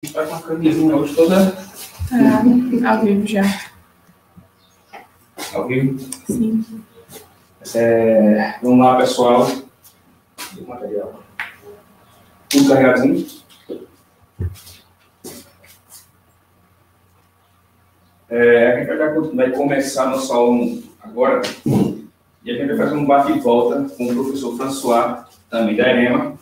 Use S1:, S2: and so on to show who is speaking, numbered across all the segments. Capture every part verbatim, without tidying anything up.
S1: Tá com a camisinha hoje toda.
S2: É, ao vivo já.
S1: Ao vivo?
S2: Sim.
S1: É, vamos lá, pessoal. O material. Tudo carregadinho. É, a gente vai, vai começar nosso aula agora. E a gente vai fazer um bate e volta com o professor François, também da EREMA.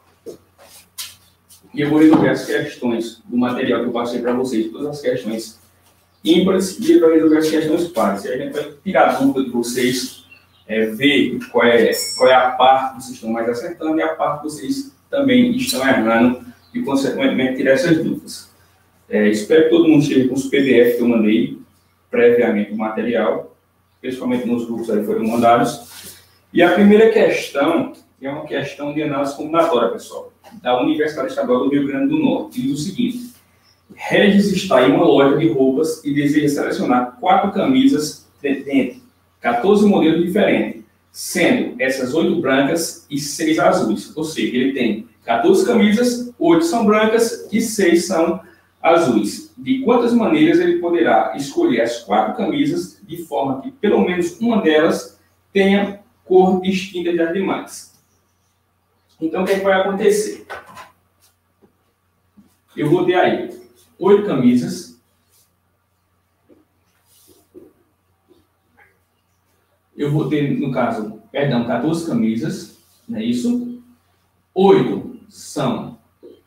S1: E eu vou resolver as questões do material que eu passei para vocês, todas as questões ímpares, e ele vai resolver as questões pares. E aí a gente vai tirar a dúvida de vocês, é, ver qual é, qual é a parte que vocês estão mais acertando e a parte que vocês também estão errando, e consequentemente tirar essas dúvidas. É, espero que todo mundo esteja com os P D F que eu mandei previamente o material, principalmente nos grupos aí foram mandados. E a primeira questão é uma questão de análise combinatória, pessoal, da Universidade Estadual do Rio Grande do Norte. Diz o seguinte: Regis está em uma loja de roupas e deseja selecionar quatro camisas dentre quatorze modelos diferentes, sendo essas oito brancas e seis azuis. Ou seja, ele tem quatorze camisas, oito são brancas e seis são azuis. De quantas maneiras ele poderá escolher as quatro camisas de forma que pelo menos uma delas tenha cor distinta das demais? Então, o que, é que vai acontecer? Eu vou ter aí oito camisas. Eu vou ter, no caso, perdão, quatorze camisas, não é isso? Oito são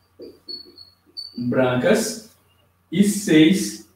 S1: brancas e seis,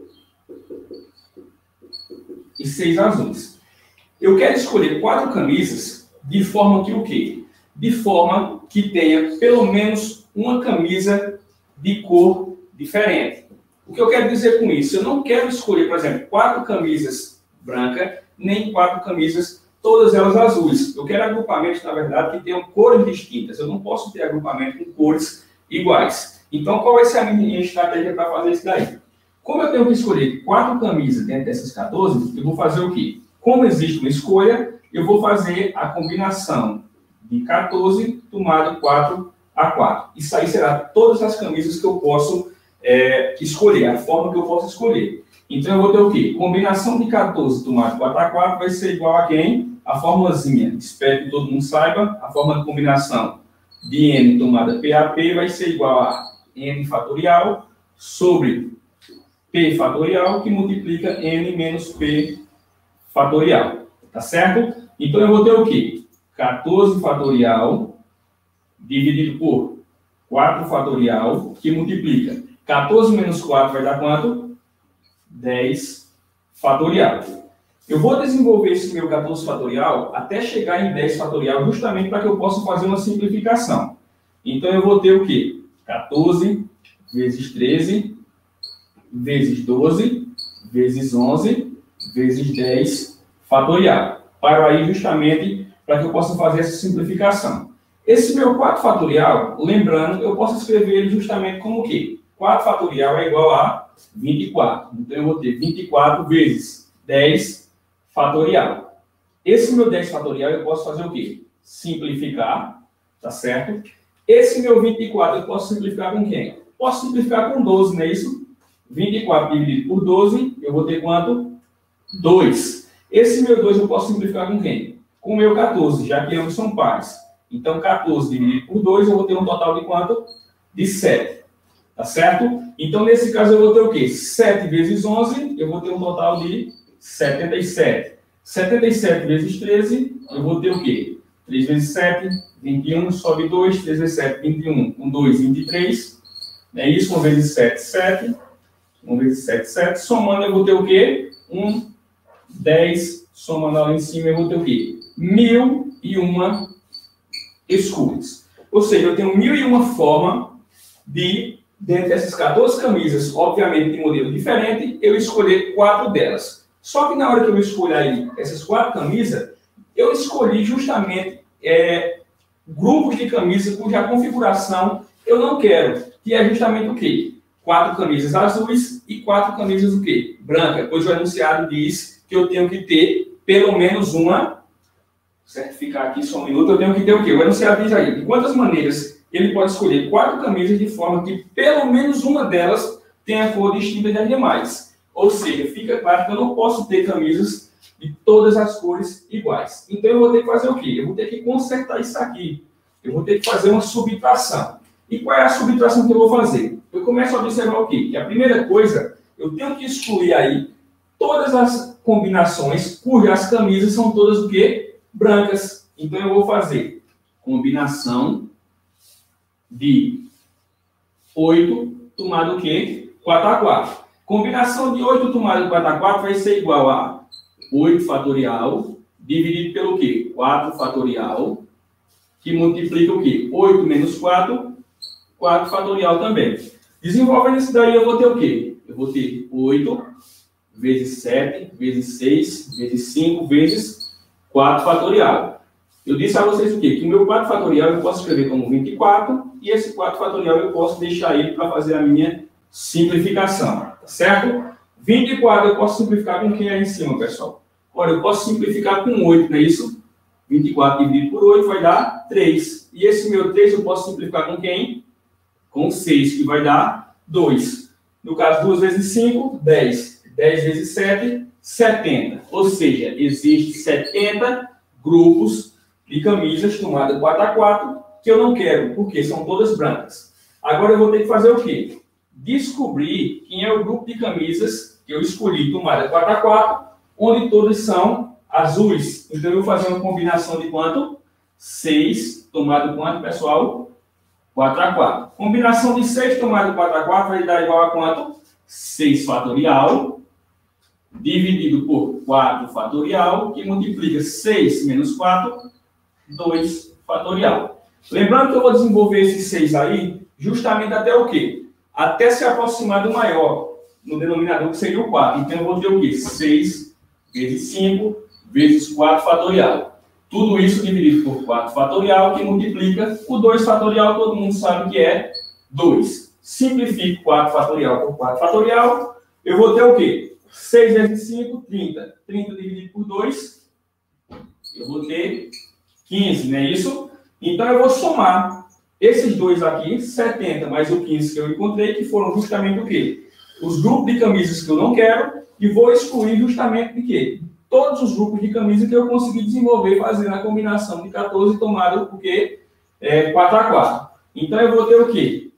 S1: e seis azuis. Eu quero escolher quatro camisas de forma que o quê? De forma que tenha pelo menos uma camisa de cor diferente. O que eu quero dizer com isso? Eu não quero escolher, por exemplo, quatro camisas brancas, nem quatro camisas, todas elas azuis. Eu quero agrupamentos, na verdade, que tenham cores distintas. Eu não posso ter agrupamento com cores iguais. Então, qual vai ser a minha estratégia para fazer isso daí? Como eu tenho que escolher quatro camisas dentro dessas quatorze, eu vou fazer o quê? Como existe uma escolha, eu vou fazer a combinação de quatorze tomado quatro a quatro. Isso aí será todas as camisas que eu posso é, escolher, a forma que eu posso escolher. Então, eu vou ter o quê? Combinação de quatorze tomado quatro a quatro vai ser igual a quem? A formulazinha, espero que todo mundo saiba, a forma de combinação de n tomada P A P vai ser igual a n fatorial sobre p fatorial, que multiplica n menos p fatorial. Tá certo? Então, eu vou ter o quê? quatorze fatorial dividido por quatro fatorial, que multiplica. quatorze menos quatro vai dar quanto? dez fatorial. Eu vou desenvolver esse meu quatorze fatorial até chegar em dez fatorial, justamente para que eu possa fazer uma simplificação. Então, eu vou ter o quê? quatorze vezes treze, vezes doze, vezes onze, vezes dez fatorial. Para aí, justamente, para que eu possa fazer essa simplificação. Esse meu quatro fatorial, lembrando, eu posso escrever ele justamente como o quê? quatro fatorial é igual a vinte e quatro. Então, eu vou ter vinte e quatro vezes dez fatorial. Esse meu dez fatorial, eu posso fazer o quê? Simplificar, tá certo? Esse meu vinte e quatro, eu posso simplificar com quem? Posso simplificar com doze, não é isso? vinte e quatro dividido por doze, eu vou ter quanto? dois. Esse meu dois, eu posso simplificar com quem? Com o meu quatorze, já que ambos são pares. Então, quatorze dividido por dois, eu vou ter um total de quanto? De sete. Tá certo? Então, nesse caso, eu vou ter o quê? sete vezes onze, eu vou ter um total de setenta e sete. setenta e sete vezes treze, eu vou ter o quê? três vezes sete, vinte e um, sobe dois, três vezes sete, vinte e um, com dois, vinte e três. É isso, um vezes sete, sete. um vezes sete, sete. Somando, eu vou ter o quê? um, dez. Somando lá em cima, eu vou ter o quê? Mil e uma escolhas. Ou seja, eu tenho mil e uma formas de, dentro dessas quatorze camisas, obviamente de modelo diferente, eu escolher quatro delas. Só que na hora que eu escolher aí essas quatro camisas, eu escolhi justamente é, grupos de camisas cuja configuração eu não quero, que é justamente o quê? Quatro camisas azuis e quatro camisas o quê? Branca, pois o enunciado diz que eu tenho que ter pelo menos uma, certificar aqui só um minuto, eu tenho que ter o quê? O enunciado diz aí, de quantas maneiras ele pode escolher quatro camisas de forma que pelo menos uma delas tenha cor distinta das demais. Ou seja, fica claro que eu não posso ter camisas de todas as cores iguais. Então eu vou ter que fazer o quê? Eu vou ter que consertar isso aqui. Eu vou ter que fazer uma subtração. E qual é a subtração que eu vou fazer? Eu começo a observar o quê? Que a primeira coisa, eu tenho que excluir aí todas as combinações cujas camisas são todas o quê? Brancas. Então eu vou fazer combinação de oito tomado o quê? quatro a quatro. Combinação de oito tomado quatro a quatro vai ser igual a oito fatorial dividido pelo quê? quatro fatorial, que multiplica o quê? oito menos quatro, quatro fatorial também. Desenvolvendo isso daí, eu vou ter o quê? Eu vou ter oito vezes sete, vezes seis, vezes cinco, vezes quatro fatorial. Eu disse a vocês o quê? Que o meu quatro fatorial eu posso escrever como vinte e quatro, e esse quatro fatorial eu posso deixar ele para fazer a minha simplificação, tá certo? vinte e quatro eu posso simplificar com quem aí em cima, pessoal? Olha, eu posso simplificar com oito, não é isso? vinte e quatro dividido por oito vai dar três. E esse meu três eu posso simplificar com quem? Com seis, que vai dar dois. No caso, duas vezes cinco, dez. dez vezes sete, setenta. Ou seja, existe setenta grupos de camisas tomadas quatro a quatro que eu não quero, porque são todas brancas. Agora eu vou ter que fazer o quê? Descobrir quem é o grupo de camisas que eu escolhi tomada quatro a quatro, onde todas são azuis. Então eu vou fazer uma combinação de quanto? seis tomado quanto, pessoal? quatro a quatro. Combinação de seis tomado quatro a quatro vai dar igual a quanto? seis fatorial dividido por quatro fatorial, que multiplica seis menos quatro, dois fatorial. Lembrando que eu vou desenvolver esses seis aí justamente até o quê? Até se aproximar do maior, no denominador, que seria o quatro. Então eu vou ter o quê? seis vezes cinco vezes quatro fatorial. Tudo isso dividido por quatro fatorial, que multiplica o dois fatorial, todo mundo sabe que é dois. Simplifico quatro fatorial por quatro fatorial, eu vou ter o quê? seis vezes cinco, trinta. trinta dividido por dois, eu vou ter quinze, não é isso? Então eu vou somar esses dois aqui, setenta mais o quinze que eu encontrei, que foram justamente o quê? Os grupos de camisas que eu não quero, e vou excluir justamente de quê? Todos os grupos de camisa que eu consegui desenvolver fazendo a combinação de quatorze tomado por quê? É, quatro a quatro. Então eu vou ter o quê?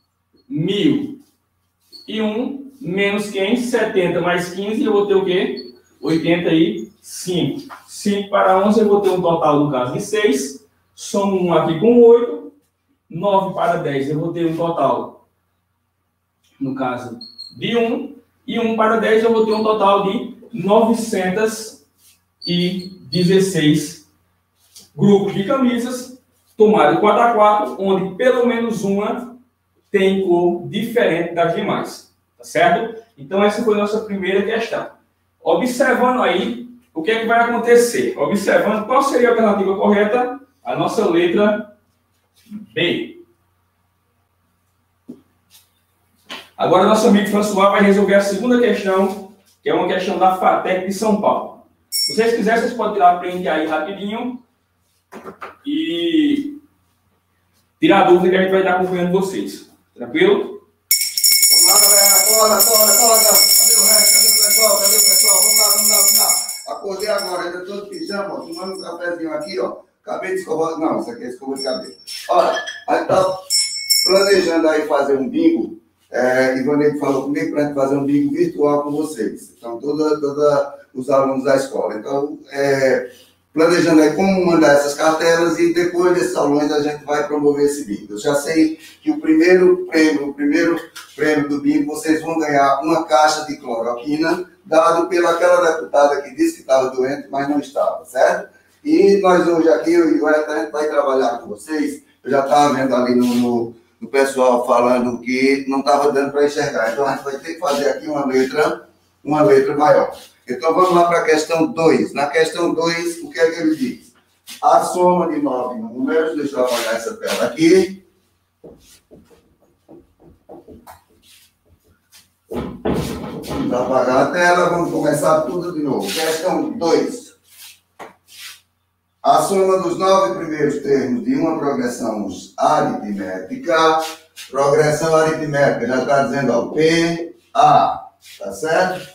S1: mil e um menos quem? setenta mais quinze, eu vou ter o quê? oitenta e cinco. cinco para onze, eu vou ter um total, no caso, de seis. Somo um aqui com oito. nove para dez, eu vou ter um total, no caso, de um. E um para dez, eu vou ter um total de novecentos e dezesseis grupos de camisas tomadas quatro a quatro, onde pelo menos uma tem cor diferente das demais. Tá certo? Então, essa foi a nossa primeira questão. Observando aí, o que é que vai acontecer? Observando qual seria a alternativa correta, a nossa letra B. Agora, nosso amigo François vai resolver a segunda questão, que é uma questão da FATEC de São Paulo. Se vocês quiserem, vocês podem tirar a print aí rapidinho e tirar a dúvida que a gente vai estar acompanhando vocês. Tranquilo?
S3: Vamos lá, galera. Acorda, acorda, acorda. Cadê o resto? Cadê o pessoal? Cadê o pessoal? Vamos lá, vamos lá, vamos lá. Acordei agora, ainda estou de pijama, ó, tomando um cafezinho aqui, ó. Acabei de escovar. Não, isso aqui é escova de cabelo. Olha, a gente tá planejando aí fazer um bingo. É, Ivanete falou comigo para a gente fazer um bingo virtual com vocês. Então, todos toda os alunos da escola. Então, é, planejando aí como mandar essas cartelas e depois desses alunos a gente vai promover esse bingo. Eu já sei que o primeiro prêmio, o primeiro prêmio do bingo, vocês vão ganhar uma caixa de cloroquina, dado pelaquela deputada que disse que estava doente, mas não estava, certo? E nós hoje aqui, eu e o Everton, a gente vai trabalhar com vocês. Eu já estava vendo ali no, no, no pessoal falando que não estava dando para enxergar. Então a gente vai ter que fazer aqui uma letra, uma letra maior. Então vamos lá para a questão dois. Na questão dois, o que é que ele diz? A soma de nove números, deixa eu apagar essa tela aqui. Vamos apagar a tela, vamos começar tudo de novo. Questão dois. A soma dos nove primeiros termos de uma progressão aritmética. Progressão aritmética, já está dizendo, ó, P, A, tá certo?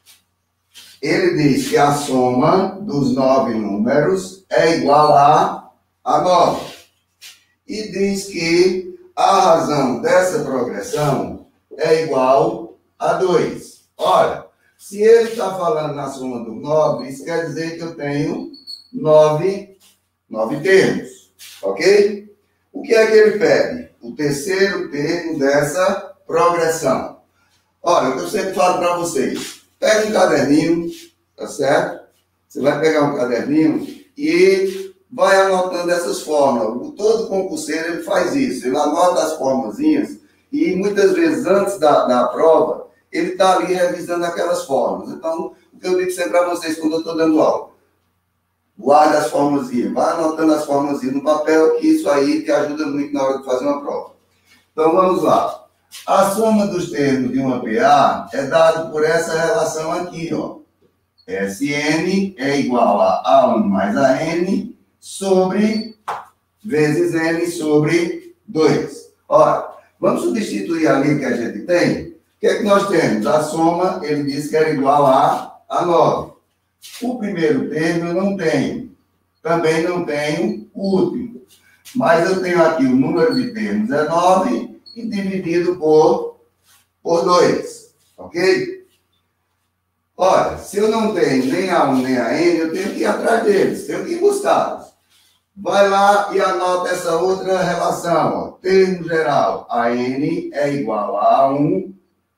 S3: Ele diz que a soma dos nove números é igual a, a nove. E diz que a razão dessa progressão é igual a dois. Olha, se ele está falando na soma do nove, isso quer dizer que eu tenho nove, nove termos, ok? O que é que ele pede? O terceiro termo dessa progressão. Olha, o que eu sempre falo para vocês, pega um caderninho, tá certo? Você vai pegar um caderninho e vai anotando essas fórmulas. Todo concurseiro ele faz isso, ele anota as formulazinhas e muitas vezes antes da, da prova, ele está ali revisando aquelas fórmulas. Então, o que eu digo sempre para vocês quando eu estou dando aula, guarda as formulazinhas, vai anotando as formulazinhas no papel, que isso aí te ajuda muito na hora de fazer uma prova. Então, vamos lá. A soma dos termos de uma P A é dada por essa relação aqui, ó. S N é igual a A um mais A N sobre, vezes N sobre dois. Ora, vamos substituir ali o que a gente tem. O que é que nós temos? A soma, ele disse que era igual a, a nove. O primeiro termo eu não tenho. Também não tenho o último. Mas eu tenho aqui o número de termos é nove e dividido por, por dois. Ok? Olha, se eu não tenho nem A um nem A N, eu tenho que ir atrás deles. Tenho que ir buscá-los. Vai lá e anota essa outra relação. Ó. Termo geral. A N é igual a A um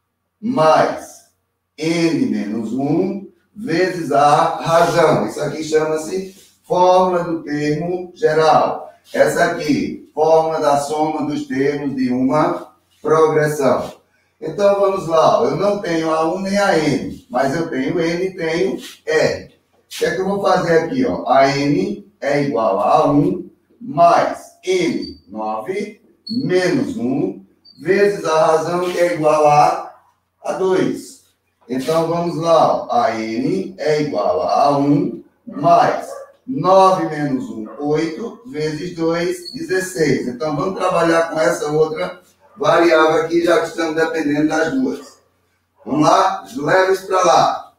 S3: mais N menos um vezes a razão. Isso aqui chama-se fórmula do termo geral. Essa aqui, fórmula da soma dos termos de uma progressão. Então, vamos lá. Eu não tenho A um nem A N, mas eu tenho N e tenho R. O que é que eu vou fazer aqui? Ó? A N é igual a A um mais N, nove, menos um, vezes a razão que é igual a, a dois. Então, vamos lá. Ó. A N é igual a A um mais nove menos um, oito, vezes dois, dezesseis. Então, vamos trabalhar com essa outra variável aqui, já que estamos dependendo das duas. Vamos lá? Leva isso para lá.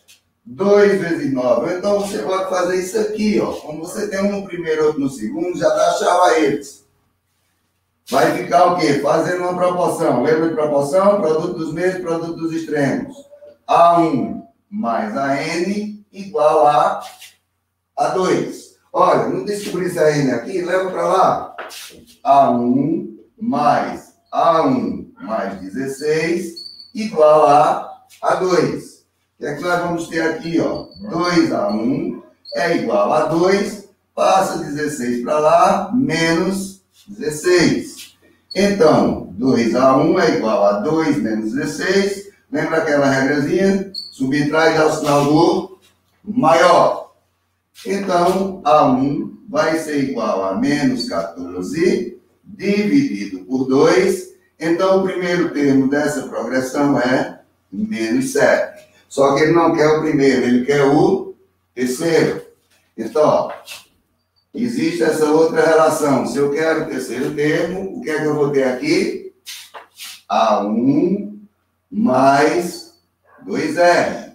S3: dois vezes nove. Então, você pode fazer isso aqui, ó. Como você tem um no primeiro e outro no segundo, já dá chave a eles. Vai ficar o quê? Fazendo uma proporção. Lembra de proporção? Produto dos meios, produto dos extremos. A um mais A N igual a A dois. Olha, não descobri essa N aqui? Leva para lá. A um mais A um mais dezesseis igual a A dois. O que é que nós vamos ter aqui? Ó? dois A um é igual a dois. Passa dezesseis para lá, menos dezesseis. Então, dois A um é igual a dois menos dezesseis. Lembra aquela regrazinha? Subtrai já o sinal do maior. Então, A um vai ser igual a menos quatorze dividido por dois. Então, o primeiro termo dessa progressão é menos sete. Só que ele não quer o primeiro, ele quer o terceiro. Então, ó, existe essa outra relação. Se eu quero o terceiro termo, o que é que eu vou ter aqui? A um mais dois R.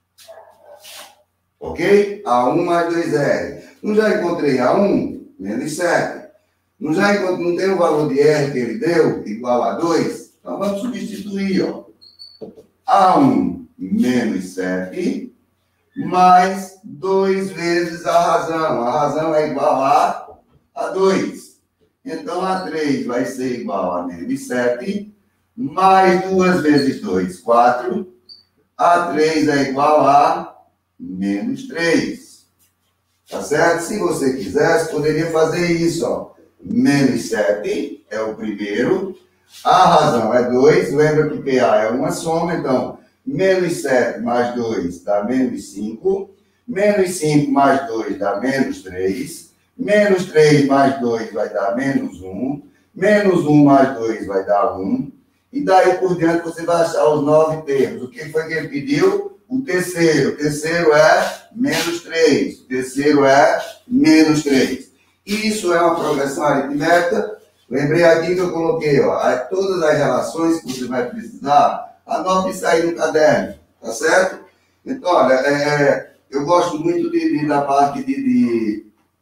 S3: Ok? A um mais dois R. Não já encontrei A um? Menos sete. Não já encontrei, não tem o valor de R que ele deu, igual a dois? Então vamos substituir, ó. A um menos sete, mais dois vezes a razão. A razão é igual a, a dois. Então A três vai ser igual a menos sete, mais duas vezes dois, quatro. A três é igual a menos três. Tá certo? Se você quisesse, poderia fazer isso, ó. Menos sete é o primeiro. A razão é dois. Lembra que P A é uma soma. Então, menos sete mais dois dá menos cinco. Menos cinco mais dois dá menos três. Menos três mais dois vai dar menos um. Menos um mais dois vai dar um. E daí por diante você vai achar os nove termos. O que foi que ele pediu? o terceiro. O terceiro é menos três. O terceiro é menos três. Isso é uma progressão aritmética. Lembrei aqui que eu coloquei, ó, todas as relações que você vai precisar, anote isso aí no caderno, tá certo? Então, olha, é, eu gosto muito de, de, da parte de, de,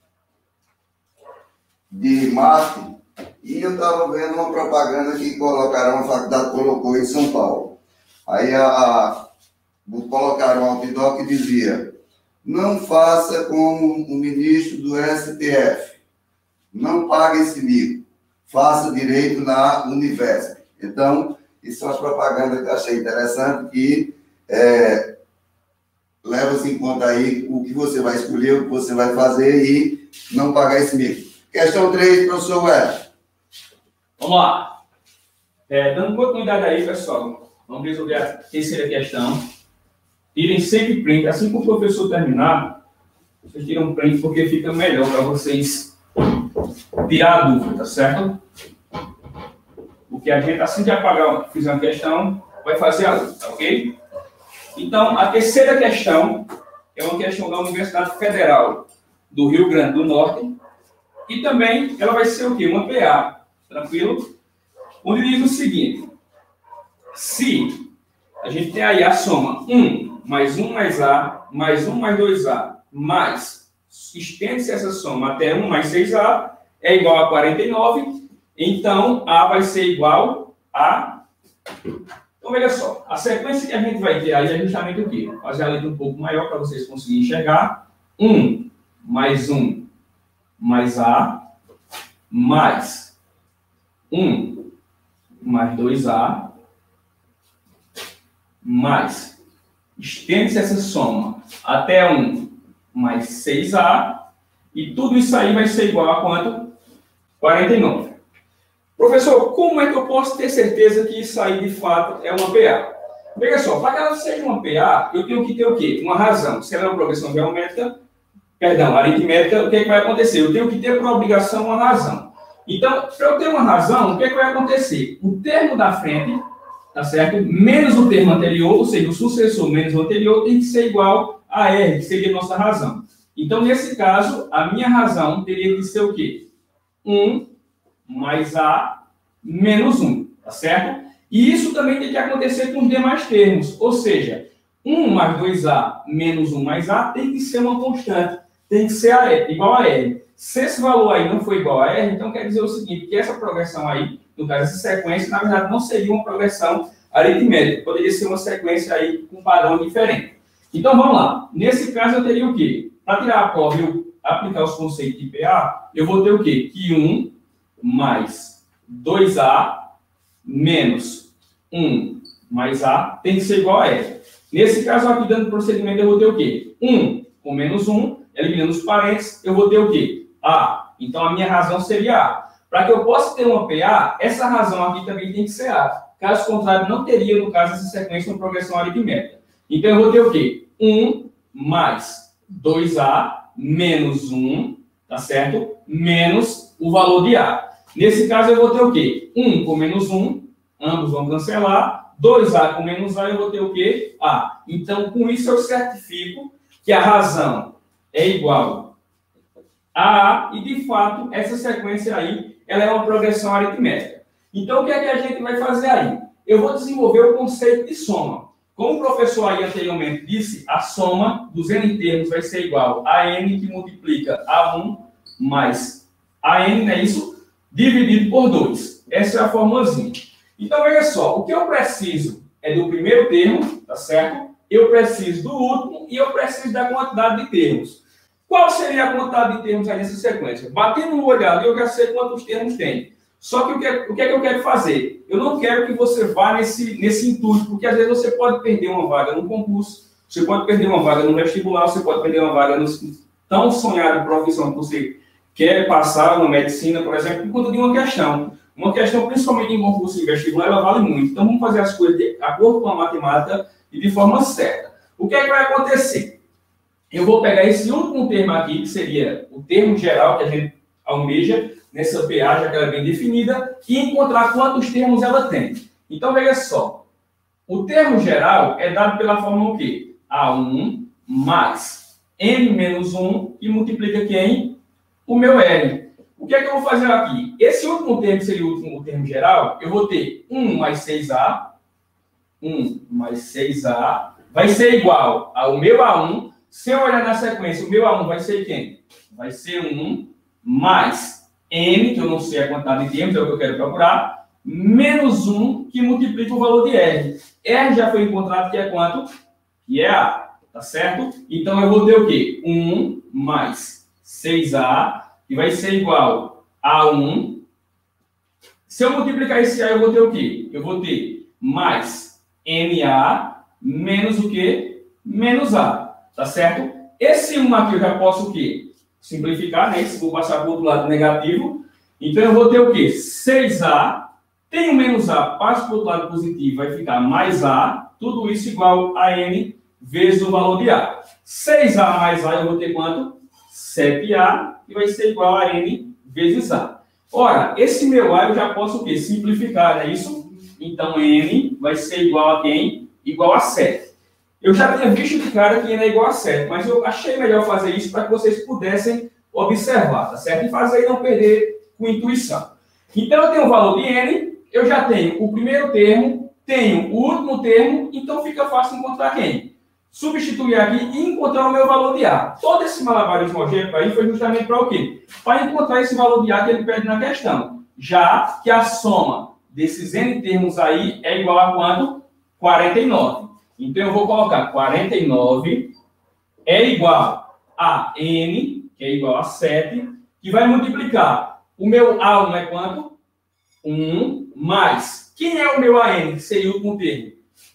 S3: de marketing, e eu estava vendo uma propaganda que colocaram, a faculdade colocou em São Paulo. Aí a, a, colocaram um outdoor que dizia: não faça como o ministro do S T F, não pague esse mico, faça direito na Univesp. Então, isso é uma propaganda que eu achei interessante, que é, leva-se em conta aí o que você vai escolher, o que você vai fazer e não pagar esse mico. Questão três, professor Wellington.
S1: Vamos lá. É, dando continuidade aí, pessoal, vamos resolver a terceira questão. Tirem sempre print. Assim que o professor terminar, vocês tiram print porque fica melhor para vocês tirar a dúvida, tá certo? Porque a gente, assim que apagar, fizer uma questão, vai fazer a outra, ok? Então, a terceira questão é uma questão da Universidade Federal do Rio Grande do Norte. E também ela vai ser o quê? Uma P A, tranquilo? Onde diz o seguinte: se a gente tem aí a soma um mais um mais A, mais um mais dois A, mais, estende-se essa soma até um mais seis A, é igual a quarenta e nove, então A vai ser igual a... Então, veja só, a sequência que a gente vai ter aí é justamente o quê? Vou fazer a letra um pouco maior para vocês conseguirem enxergar. um mais um mais A, mais um mais dois A, mais, estende-se essa soma até um mais seis A, e tudo isso aí vai ser igual a quanto? quarenta e nove. Professor, como é que eu posso ter certeza que isso aí, de fato, é uma P A? Veja só, para que ela seja uma P A, eu tenho que ter o quê? Uma razão. Se ela é uma progressão geométrica, perdão, aritmética, o que, é que vai acontecer? Eu tenho que ter, por obrigação, uma razão. Então, para eu ter uma razão, o que, é que vai acontecer? O termo da frente, tá certo? Menos o termo anterior, ou seja, o sucessor menos o anterior, tem que ser igual a R, que seria a nossa razão. Então, nesse caso, a minha razão teria que ser o quê? um mais A menos um, tá certo? E isso também tem que acontecer com os demais termos, ou seja, um mais dois A menos um mais A tem que ser uma constante, tem que ser a R, igual a R. Se esse valor aí não for igual a R, então quer dizer o seguinte, que essa progressão aí, no caso, essa sequência, na verdade, não seria uma progressão aritmética, poderia ser uma sequência aí com um padrão diferente. Então, vamos lá. Nesse caso, eu teria o quê? Para tirar a prova e eu aplicar os conceitos de P A, eu vou ter o quê? Que um mais dois A menos um mais A tem que ser igual a R. Nesse caso, aqui dando procedimento, eu vou ter o quê? um com menos um, eliminando os parênteses, eu vou ter o quê? A. Então, a minha razão seria A. Para que eu possa ter uma P A, essa razão aqui também tem que ser A. Caso contrário, não teria, no caso, essa sequência uma progressão aritmética. Então, eu vou ter o quê? um mais dois A menos um, tá certo? Menos o valor de A. Nesse caso, eu vou ter o quê? um com menos um, ambos vão cancelar. dois A com menos A, eu vou ter o quê? A. Então, com isso, eu certifico que a razão é igual a A, e, de fato, essa sequência aí, ela é uma progressão aritmética. Então, o que é que a gente vai fazer aí? Eu vou desenvolver o conceito de soma. Como o professor aí anteriormente disse, a soma dos N termos vai ser igual a N que multiplica A um mais A N, não é isso? Dividido por dois. Essa é a formulazinha. Então, veja só, o que eu preciso é do primeiro termo, tá certo? Eu preciso do último e eu preciso da quantidade de termos. Qual seria a quantidade de termos aí nessa sequência? Batendo no olhado, eu já sei quantos termos tem. Só que o que, é, o que é que eu quero fazer? Eu não quero que você vá nesse, nesse intuito, porque às vezes você pode perder uma vaga no concurso, você pode perder uma vaga no vestibular, você pode perder uma vaga no tão sonhada profissão que você quer passar na medicina, por exemplo, por conta de uma questão. Uma questão, principalmente em concurso e vestibular, ela vale muito. Então, vamos fazer as coisas de acordo com a matemática e de forma certa. O que é que vai acontecer? Eu vou pegar esse último termo aqui, que seria o termo geral que a gente almeja, nessa P A, já que ela é bem definida, e encontrar quantos termos ela tem. Então, veja só. O termo geral é dado pela fórmula o quê? A um mais N menos um, e multiplica quem? O meu L. O que é que eu vou fazer aqui? Esse último termo, que seria o último termo geral, eu vou ter um mais seis A, um mais seis A, vai ser igual ao meu A um. Se eu olhar na sequência, o meu A um vai ser quem? Vai ser um mais N, que eu não sei a quantidade de termos, é o que eu quero procurar, menos um, que multiplica o valor de R. R já foi encontrado, que é quanto? Que é A, tá certo? Então eu vou ter o quê? um mais seis A, que vai ser igual a um. Se eu multiplicar esse A, eu vou ter o quê? Eu vou ter mais N A menos o quê? Menos A, tá certo? Esse um aqui eu já posso o quê? Simplificar, né? Se vou passar para o outro lado negativo. Então eu vou ter o quê? seis A, tenho menos A, passo para o outro lado positivo, vai ficar mais A, tudo isso igual a N vezes o valor de A. seis A mais A eu vou ter quanto? sete A, que vai ser igual a N vezes A. Ora, esse meu A eu já posso o quê? Simplificar, não é isso? Então, N vai ser igual a quem? Igual a sete. Eu já tinha visto de cara que N é igual a sete, mas eu achei melhor fazer isso para que vocês pudessem observar, tá certo? E fazer e não perder com intuição. Então, eu tenho o valor de N, eu já tenho o primeiro termo, tenho o último termo, então fica fácil encontrar quem? Substituir aqui e encontrar o meu valor de A. Todo esse malabarismo algébrico aí foi justamente para o quê? Para encontrar esse valor de A que ele pede na questão. Já que a soma desses N termos aí é igual a quanto? quarenta e nove. Então eu vou colocar quarenta e nove é igual a N, que é igual a sete, que vai multiplicar. O meu A um é quanto? um mais. Quem é o meu A N, que seria o último termo?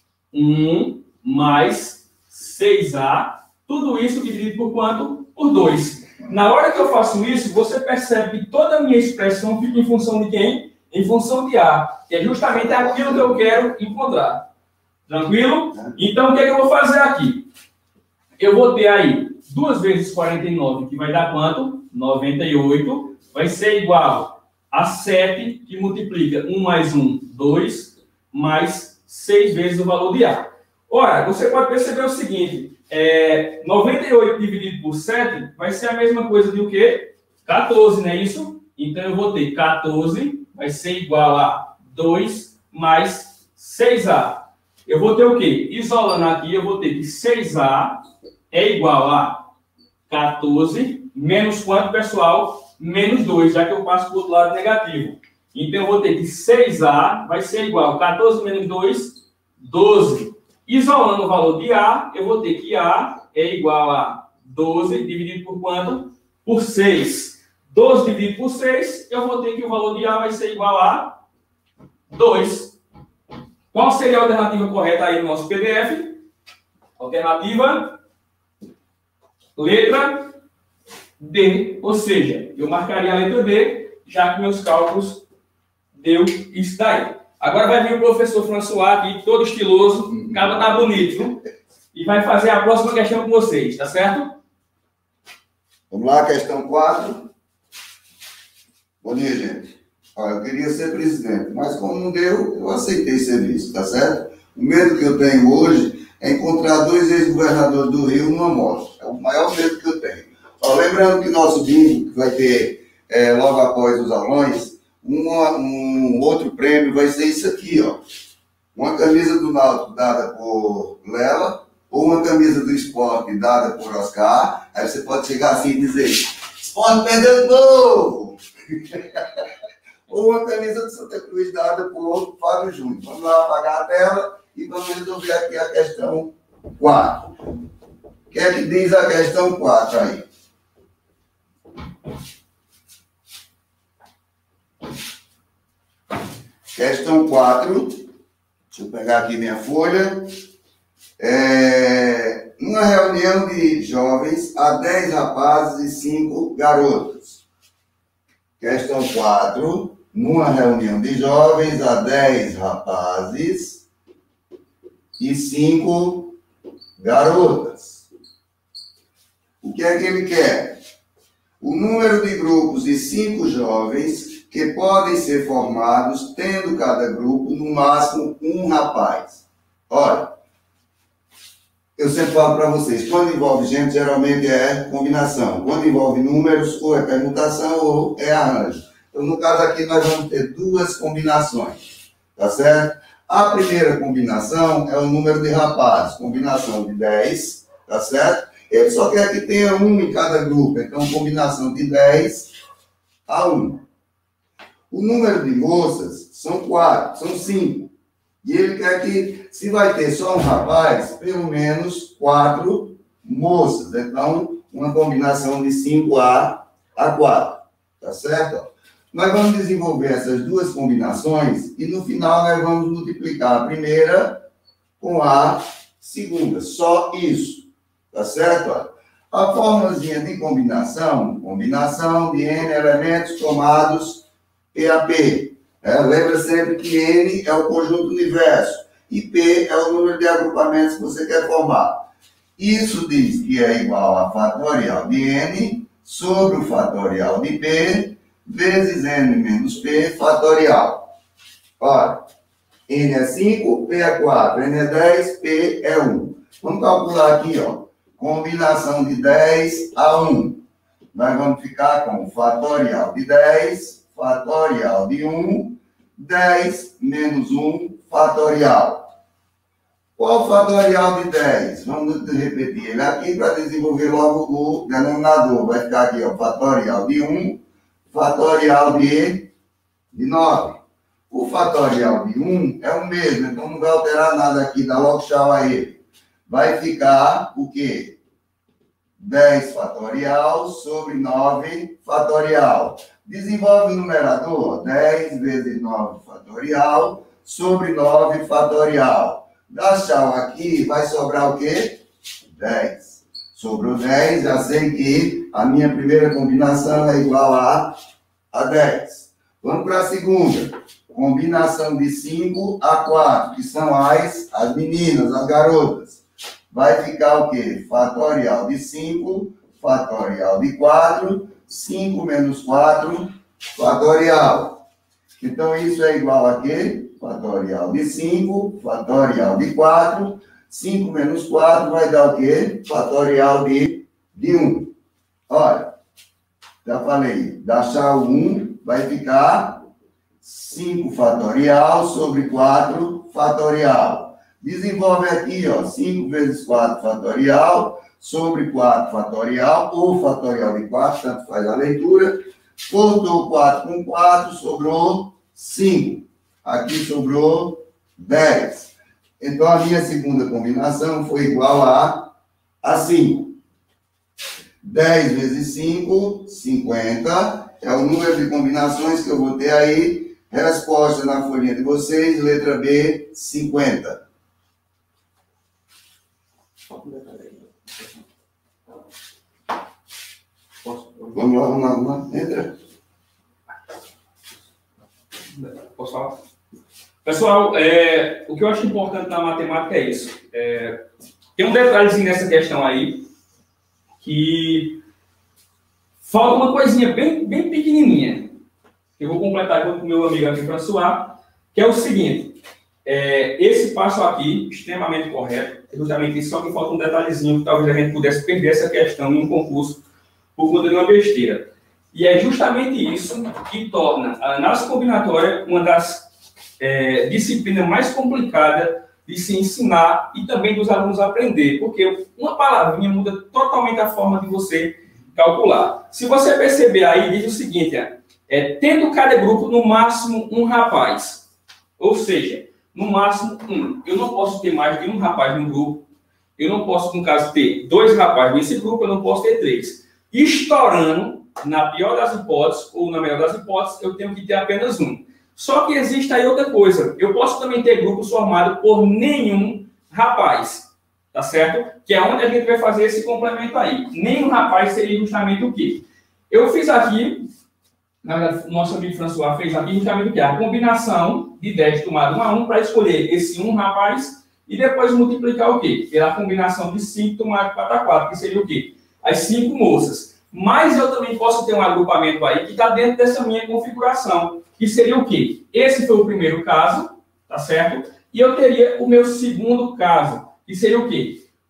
S1: um mais seis A, tudo isso dividido por quanto? Por dois. Na hora que eu faço isso, você percebe que toda a minha expressão fica em função de quem? Em função de A, que é justamente aquilo que eu quero encontrar. Tranquilo? Então, o que é que eu vou fazer aqui? Eu vou ter aí duas vezes quarenta e nove, que vai dar quanto? noventa e oito. Vai ser igual a sete, que multiplica um mais um, dois, mais seis vezes o valor de A. Ora, você pode perceber o seguinte, é, noventa e oito dividido por sete vai ser a mesma coisa de o quê? quatorze, não é isso? Então, eu vou ter quatorze, vai ser igual a dois mais seis A. Eu vou ter o quê? Isolando aqui, eu vou ter que seis A é igual a quatorze, menos quanto, pessoal? Menos dois, já que eu passo para o outro lado negativo. Então, eu vou ter que seis A vai ser igual a quatorze menos dois, doze. Isolando o valor de A, eu vou ter que A é igual a doze dividido por quanto? Por seis. doze dividido por seis, eu vou ter que o valor de A vai ser igual a dois. Qual seria a alternativa correta aí no nosso P D F? Alternativa letra D. Ou seja, eu marcaria a letra D, já que meus cálculos deu isso daí. Agora vai vir o professor François aqui, todo estiloso, o cara tá bonito, viu? E vai fazer a próxima questão com vocês, tá certo?
S3: Vamos lá, questão quatro. Bom dia, gente. Olha, eu queria ser presidente, mas como não deu, eu aceitei serviço, tá certo? O medo que eu tenho hoje é encontrar dois ex-governadores do Rio numa moto. É o maior medo que eu tenho. Ó, lembrando que nosso bingo, que vai ter é, logo após os aulões, Uma, um outro prêmio vai ser isso aqui, ó. Uma camisa do Náutico dada por Lela, ou uma camisa do Sport dada por Oscar. Aí você pode chegar assim e dizer: Sport perdeu de novo! Ou uma camisa do Santa Cruz dada por Fábio Júnior. Vamos lá apagar a tela e vamos resolver aqui a questão quatro. O que é que diz a questão quatro aí? Questão quatro, deixa eu pegar aqui minha folha. É, uma reunião de jovens, há dez rapazes e cinco garotas. Questão quatro, numa reunião de jovens, há dez rapazes e cinco garotas. O que é que ele quer? O número de grupos de cinco jovens que podem ser formados, tendo cada grupo, no máximo, um rapaz. Olha, eu sempre falo para vocês, quando envolve gente, geralmente é combinação. Quando envolve números, ou é permutação ou é arranjo. Então, no caso aqui, nós vamos ter duas combinações, tá certo? A primeira combinação é o número de rapazes, combinação de dez, tá certo? Ele só quer que tenha um em cada grupo, então combinação de dez a um. O número de moças são quatro, são cinco. E ele quer que, se vai ter só um rapaz, pelo menos quatro moças. Então, uma combinação de cinco a quatro. Tá certo? Nós vamos desenvolver essas duas combinações e no final nós vamos multiplicar a primeira com a segunda. Só isso. Tá certo? A formulazinha de combinação, combinação de N elementos tomados P a P. É, lembra sempre que N é o conjunto universo e P é o número de agrupamentos que você quer formar. Isso diz que é igual a fatorial de N sobre o fatorial de P vezes N menos P fatorial. Olha, N é cinco, P é quatro, N é dez, P é um. Vamos calcular aqui, ó. Combinação de dez a um. Nós vamos ficar com fatorial de dez, fatorial de um, dez menos um fatorial. Qual o fatorial de dez? Vamos repetir ele aqui para desenvolver logo o denominador. Vai ficar aqui, ó, fatorial de um, fatorial de, de nove. O fatorial de um é o mesmo, então não vai alterar nada aqui, dá logo tchau a ele. Vai ficar o quê? dez fatorial sobre nove fatorial. Desenvolve o numerador, dez vezes nove fatorial sobre nove fatorial. Dá tchau aqui, vai sobrar o quê? dez. Sobrou dez, já sei que a minha primeira combinação é igual a, a dez. Vamos para a segunda. Combinação de cinco a quatro, que são as, as meninas, as garotas. Vai ficar o quê? Fatorial de cinco, fatorial de quatro, cinco menos quatro, fatorial. Então, isso é igual a quê? Fatorial de cinco, fatorial de quatro, cinco menos quatro vai dar o quê? Fatorial de, de um. Olha, já falei, dá tchau um, vai ficar cinco fatorial sobre quatro fatorial. Desenvolve aqui, ó, cinco vezes quatro fatorial sobre quatro fatorial, ou fatorial de quatro, tanto faz a leitura. Cortou quatro com quatro, sobrou cinco. Aqui sobrou dez. Então, a minha segunda combinação foi igual a, a cinco. dez vezes cinco, cinquenta. É o número de combinações que eu vou ter aí. Resposta na folhinha de vocês, letra B, cinquenta. Vamos lá, vamos lá, vamos lá. Entra.
S1: Posso falar? Pessoal, é, o que eu acho importante na matemática é isso. É, tem um detalhezinho nessa questão aí, que falta uma coisinha bem, bem pequenininha. Eu vou completar junto com o meu amigo aqui, François, que é o seguinte. É, esse passo aqui, extremamente correto, é justamente isso, só que falta um detalhezinho que talvez a gente pudesse perder essa questão em um concurso por conta de uma besteira. E é justamente isso que torna a análise combinatória uma das é, disciplinas mais complicadas de se ensinar e também dos alunos aprender, porque uma palavrinha muda totalmente a forma de você calcular. Se você perceber aí, diz o seguinte, é, é tendo cada grupo no máximo um rapaz, ou seja, no máximo um. Eu não posso ter mais de um rapaz no grupo. Eu não posso, no caso, ter dois rapazes nesse grupo. Eu não posso ter três. Estourando, na pior das hipóteses, ou na melhor das hipóteses, eu tenho que ter apenas um. Só que existe aí outra coisa. Eu posso também ter grupos formados por nenhum rapaz. Tá certo? Que é onde a gente vai fazer esse complemento aí. Nenhum rapaz seria justamente o quê? Eu fiz aqui... Na verdade, o nosso amigo François fez aqui justamente o que? A combinação de dez tomado um a um para escolher esse um rapaz e depois multiplicar o quê? Pela combinação de cinco tomado quatro a quatro, que seria o quê? As cinco moças. Mas eu também posso ter um agrupamento aí que está dentro dessa minha configuração, que seria o quê? Esse foi o primeiro caso, tá certo? E eu teria o meu segundo caso, que seria o quê?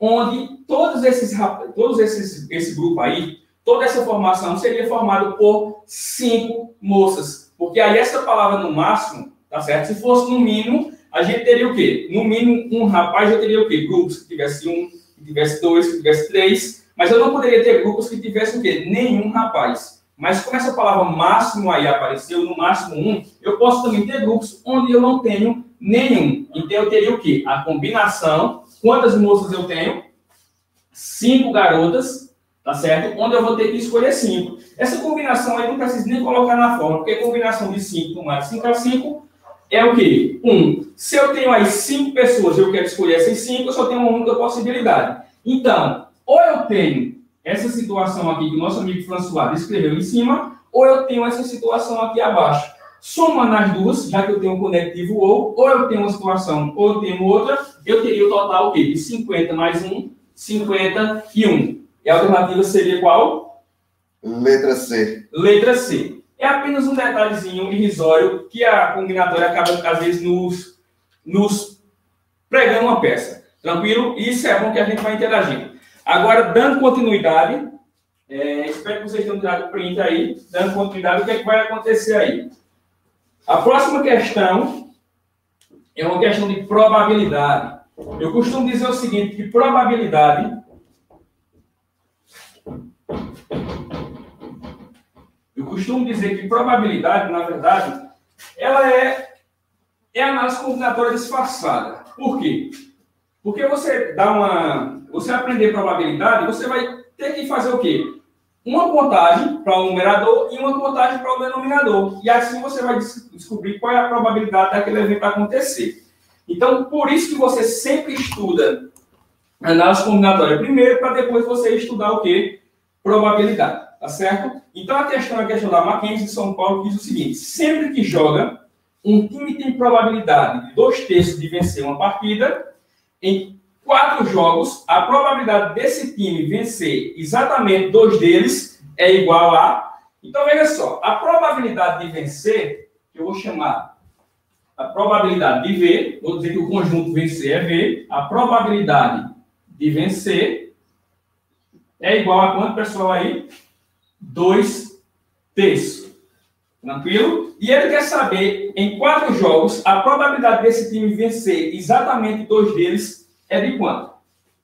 S1: onde todos esses, todos esses, esse grupo aí, toda essa formação seria formada por cinco moças. Porque aí essa palavra no máximo, tá certo? Se fosse no mínimo, a gente teria o quê? No mínimo, um rapaz, eu teria o quê? Grupos que tivesse um, que tivesse dois, que tivesse três. Mas eu não poderia ter grupos que tivessem o quê? Nenhum rapaz. Mas como essa palavra máximo aí apareceu, no máximo um, eu posso também ter grupos onde eu não tenho nenhum. Então eu teria o quê? A combinação. Quantas moças eu tenho? Cinco garotas, tá certo? Onde eu vou ter que escolher cinco. Essa combinação aí não preciso nem colocar na forma, porque a combinação de cinco mais cinco a cinco é o quê? um. Se eu tenho aí cinco pessoas e eu quero escolher essas cinco, eu só tenho uma única possibilidade. Então, ou eu tenho essa situação aqui que o nosso amigo François descreveu em cima, ou eu tenho essa situação aqui abaixo. Somando as duas, já que eu tenho um conectivo ou, ou eu tenho uma situação ou eu tenho outra, eu teria o total o quê? De cinquenta mais um, cinquenta e um. E a alternativa seria qual?
S3: Letra C.
S1: Letra C. É apenas um detalhezinho irrisório que a combinatória acaba, às vezes, nos, nos pregando uma peça. Tranquilo? Isso é bom que a gente vai interagindo. Agora, dando continuidade, é, espero que vocês tenham tirado print aí, dando continuidade, o que é que vai acontecer aí? A próxima questão é uma questão de probabilidade. Eu costumo dizer o seguinte, que probabilidade... Eu costumo dizer que probabilidade, na verdade, ela é, é análise combinatória disfarçada. Por quê? Porque você dá uma... Você aprender probabilidade, você vai ter que fazer o quê? Uma contagem para o numerador e uma contagem para o denominador. E assim você vai descobrir qual é a probabilidade daquele evento acontecer. Então, por isso que você sempre estuda análise combinatória primeiro, para depois você estudar o quê? Probabilidade. Tá certo? Então, a questão é a questão da Mackenzie de São Paulo, que diz o seguinte: sempre que joga, um time tem probabilidade de dois terços de vencer uma partida. Em quatro jogos, a probabilidade desse time vencer exatamente dois deles é igual a... Então, veja só, a probabilidade de vencer, que eu vou chamar a probabilidade de V, vou dizer que o conjunto vencer é V, a probabilidade de vencer é igual a quanto, pessoal, aí? dois terços. Tranquilo? E ele quer saber, em quatro jogos, a probabilidade desse time vencer exatamente dois deles é de quanto?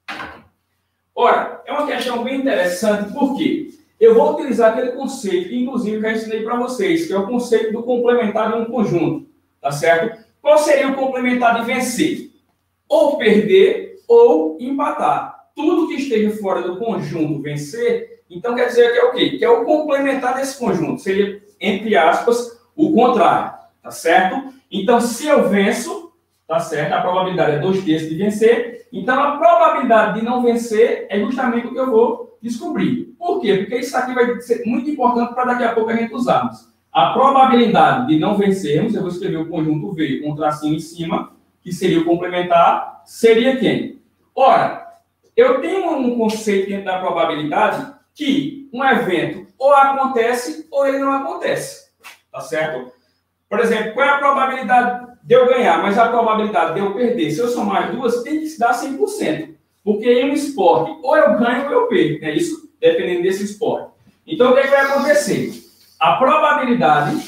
S1: Ora, é uma questão bem interessante, porque eu vou utilizar aquele conceito, que inclusive já ensinei para vocês, que é o conceito do complementar de um conjunto. Tá certo? Qual seria o complementar de vencer? Ou perder, ou empatar. Tudo que esteja fora do conjunto vencer... Então, quer dizer que é o quê? Que é o complementar desse conjunto. Seria, entre aspas, o contrário. Tá certo? Então, se eu venço, tá certo? A probabilidade é dois terços de vencer. Então, a probabilidade de não vencer é justamente o que eu vou descobrir. Por quê? Porque isso aqui vai ser muito importante para daqui a pouco a gente usarmos. A probabilidade de não vencermos, eu vou escrever o conjunto V com um tracinho em cima, que seria o complementar, seria quem? Ora, eu tenho um conceito dentro da probabilidade que um evento ou acontece ou ele não acontece. Tá certo? Por exemplo, qual é a probabilidade de eu ganhar, mas a probabilidade de eu perder? Se eu somar as duas, tem que se dar cem por cento. Porque em um esporte, ou eu ganho ou eu perco. É isso? Dependendo desse esporte. Então, o que, é que vai acontecer? A probabilidade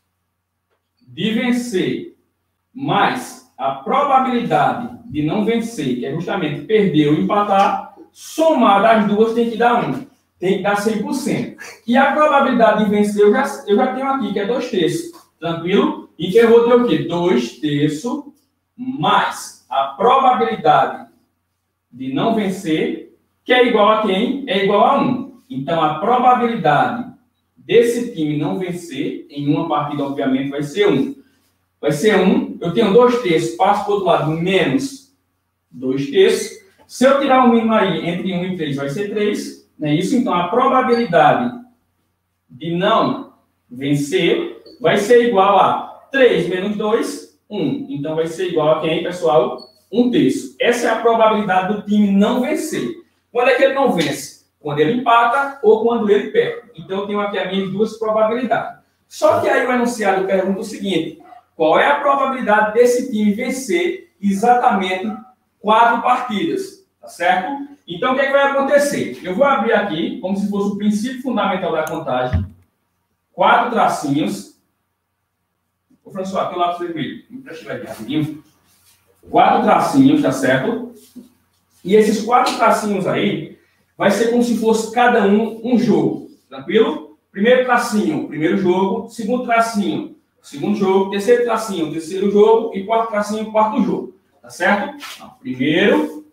S1: de vencer mais a probabilidade de não vencer, que é justamente perder ou empatar, somada as duas tem que dar um. Tem que dar cem por cento. E a probabilidade de vencer, eu já, eu já tenho aqui, que é dois terços. Tranquilo? Então, eu vou ter o quê? dois terços mais a probabilidade de não vencer, que é igual a quem? É igual a um. Então, a probabilidade desse time não vencer, em uma partida, obviamente, vai ser um. Vai ser um. Eu tenho dois terços, passo para o outro lado, menos dois terços. Se eu tirar o mínimo aí, entre um e três, vai ser três. Não é isso? Então, a probabilidade de não vencer vai ser igual a três menos dois, um. Então, vai ser igual a quem, pessoal? um terço. Essa é a probabilidade do time não vencer. Quando é que ele não vence? Quando ele empata ou quando ele perde. Então, eu tenho aqui as minhas duas probabilidades. Só que aí o enunciado pergunta o seguinte: qual é a probabilidade desse time vencer exatamente quatro partidas? Tá certo? Então, o que, é que vai acontecer? Eu vou abrir aqui, como se fosse o princípio fundamental da contagem, quatro tracinhos. Ô, François, aqui o lápis vermelho. Me preste aqui rapidinho. Quatro tracinhos, tá certo? E esses quatro tracinhos aí, vai ser como se fosse cada um um jogo. Tranquilo? Primeiro tracinho, primeiro jogo. Segundo tracinho, segundo jogo. Terceiro tracinho, terceiro jogo. E quarto tracinho, quarto jogo. Tá certo? Então, primeiro,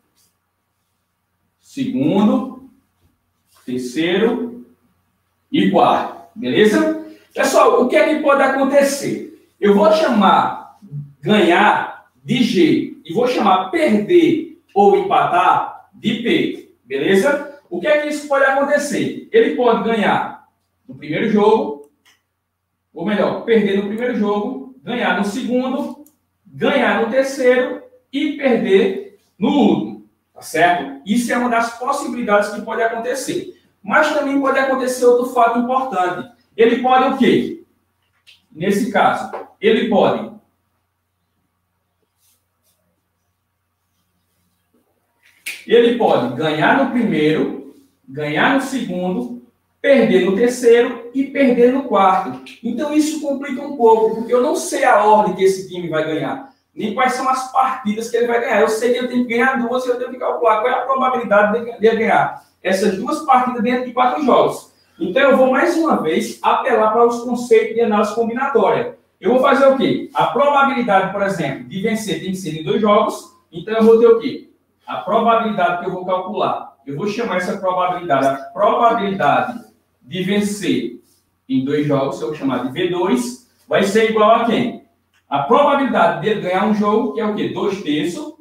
S1: segundo, terceiro e quarto. Beleza? Pessoal, o que é que pode acontecer? Eu vou chamar ganhar de G e vou chamar perder ou empatar de P. Beleza? O que é que isso pode acontecer? Ele pode ganhar no primeiro jogo, ou melhor, perder no primeiro jogo, ganhar no segundo, ganhar no terceiro e perder no último. Tá certo? Isso é uma das possibilidades que pode acontecer. Mas também pode acontecer outro fato importante. Ele pode o quê? Nesse caso, ele pode ele pode ganhar no primeiro, ganhar no segundo, perder no terceiro e perder no quarto. Então isso complica um pouco, porque eu não sei a ordem que esse time vai ganhar, nem quais são as partidas que ele vai ganhar. Eu sei que eu tenho que ganhar duas e eu tenho que calcular qual é a probabilidade de ele ganhar essas duas partidas dentro de quatro jogos. Então eu vou mais uma vez apelar para os conceitos de análise combinatória. Eu vou fazer o quê? A probabilidade, por exemplo, de vencer tem que ser em dois jogos. Então eu vou ter o quê? A probabilidade que eu vou calcular. Eu vou chamar essa probabilidade, a probabilidade de vencer em dois jogos, eu vou chamar de V dois, vai ser igual a quem? A probabilidade dele ganhar um jogo, que é o quê? dois terços,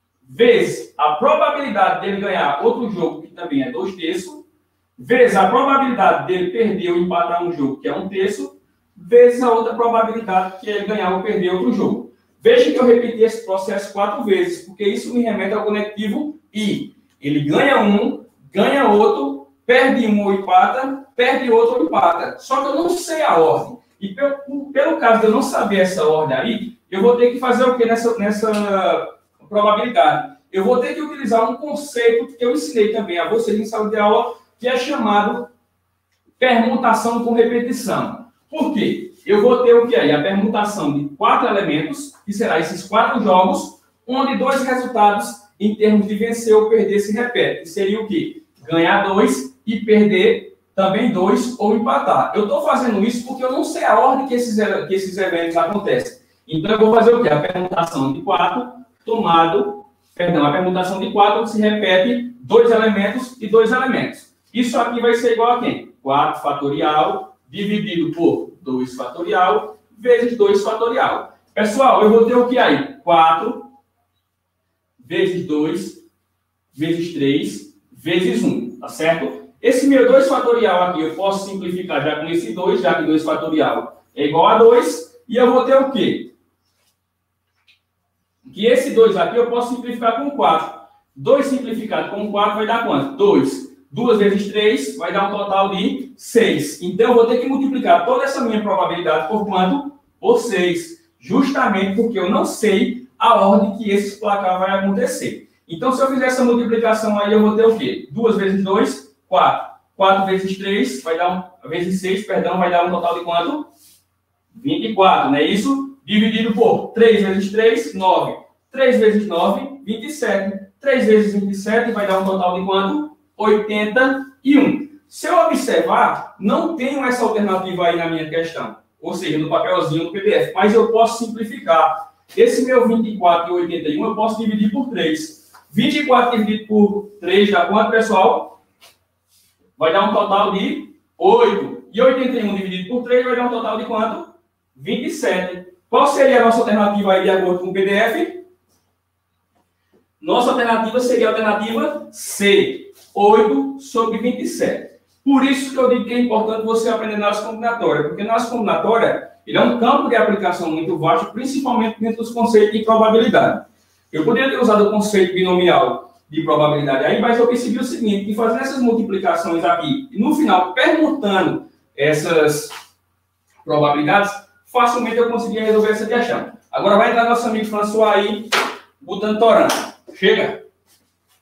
S1: vezes a probabilidade dele ganhar outro jogo, que também é dois terços, vezes a probabilidade dele perder ou empatar um jogo, que é um terço, vezes a outra probabilidade que ele ganhar ou perder outro jogo. Veja que eu repeti esse processo quatro vezes, porque isso me remete ao conectivo I. Ele ganha um, ganha outro, perde um ou empata, perde outro ou empata. Só que eu não sei a ordem. E pelo, pelo caso de eu não saber essa ordem aí, eu vou ter que fazer o quê nessa, nessa probabilidade? Eu vou ter que utilizar um conceito que eu ensinei também a vocês em sala de aula, que é chamado permutação com repetição. Por quê? Eu vou ter o que aí? A permutação de quatro elementos, que será esses quatro jogos, onde dois resultados em termos de vencer ou perder se repetem. Seria o quê? Ganhar dois e perder também dois ou empatar. Eu estou fazendo isso porque eu não sei a ordem que esses, que esses eventos acontecem. Então eu vou fazer o quê? A permutação de quatro, tomado, perdão, a permutação de quatro, onde se repete dois elementos e dois elementos. Isso aqui vai ser igual a quem? quatro fatorial dividido por dois fatorial vezes dois fatorial. Pessoal, eu vou ter o que aí? quatro vezes dois vezes três vezes um, tá certo? Esse meu dois fatorial aqui eu posso simplificar já com esse dois, já que dois fatorial é igual a dois, e eu vou ter o quê? Que esse dois aqui eu posso simplificar com quatro. dois simplificado com quatro vai dar quanto? dois. duas vezes três vai dar um total de seis. Então, eu vou ter que multiplicar toda essa minha probabilidade por quanto? Por seis. Justamente porque eu não sei a ordem que esse placar vai acontecer. Então, se eu fizer essa multiplicação aí, eu vou ter o quê? duas vezes dois, quatro. quatro vezes três, vai dar um, vezes seis, perdão, vai dar um total de quanto? vinte e quatro, não é isso? Dividido por três vezes três, nove. três vezes nove, vinte e sete. três vezes vinte e sete vai dar um total de quanto? oitenta e um. Se eu observar, não tenho essa alternativa aí na minha questão, ou seja, no papelzinho do P D F, mas eu posso simplificar. Esse meu vinte e quatro e oitenta e um eu posso dividir por três. vinte e quatro dividido por três dá quanto, pessoal? Vai dar um total de oito. E oitenta e um dividido por três vai dar um total de quanto? vinte e sete. Qual seria a nossa alternativa aí de acordo com o P D F? Nossa alternativa seria a alternativa C. oito sobre vinte e sete. Por isso que eu digo que é importante você aprender análise combinatória, porque análise combinatória ele é um campo de aplicação muito vasto, principalmente dentro dos conceitos de probabilidade. Eu poderia ter usado o conceito binomial de probabilidade aí, mas eu percebi o seguinte, que fazendo essas multiplicações aqui, e no final permutando essas probabilidades, facilmente eu conseguia resolver essa questão. Agora vai entrar nosso amigo François aí, botando torando. Chega!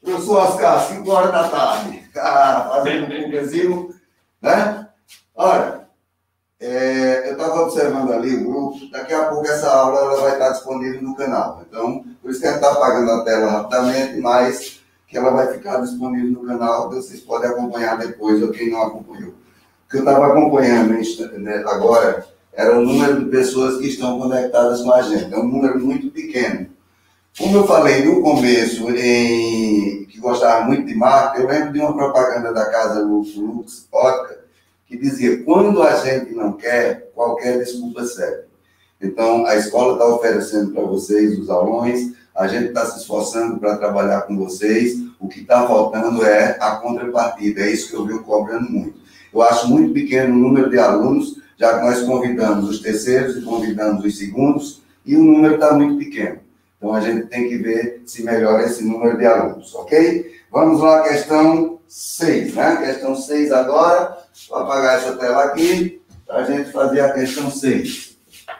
S3: Professor Oscar, cinco horas da tarde. Ah, fazendo um pouquinho, né? Olha, é, eu estava observando ali o grupo. Daqui a pouco essa aula ela vai estar disponível no canal. Então, por isso que a gente está apagando a tela rapidamente, mas que ela vai ficar disponível no canal, vocês podem acompanhar depois, ou quem não acompanhou. O que eu estava acompanhando né, agora era o número de pessoas que estão conectadas com a gente. É um número muito pequeno. Como eu falei no começo, em, que gostava muito de marca, eu lembro de uma propaganda da casa Lux, Lux Ótica, que dizia, quando a gente não quer, qualquer desculpa serve. Então, a escola está oferecendo para vocês os aulões, a gente está se esforçando para trabalhar com vocês, o que está faltando é a contrapartida, é isso que eu venho cobrando muito. Eu acho muito pequeno o número de alunos, já que nós convidamos os terceiros e convidamos os segundos, e o número está muito pequeno. Então, a gente tem que ver se melhora esse número de alunos, ok? Vamos lá, questão seis, né? Questão seis agora. Vou apagar essa tela aqui, para a gente fazer a questão seis.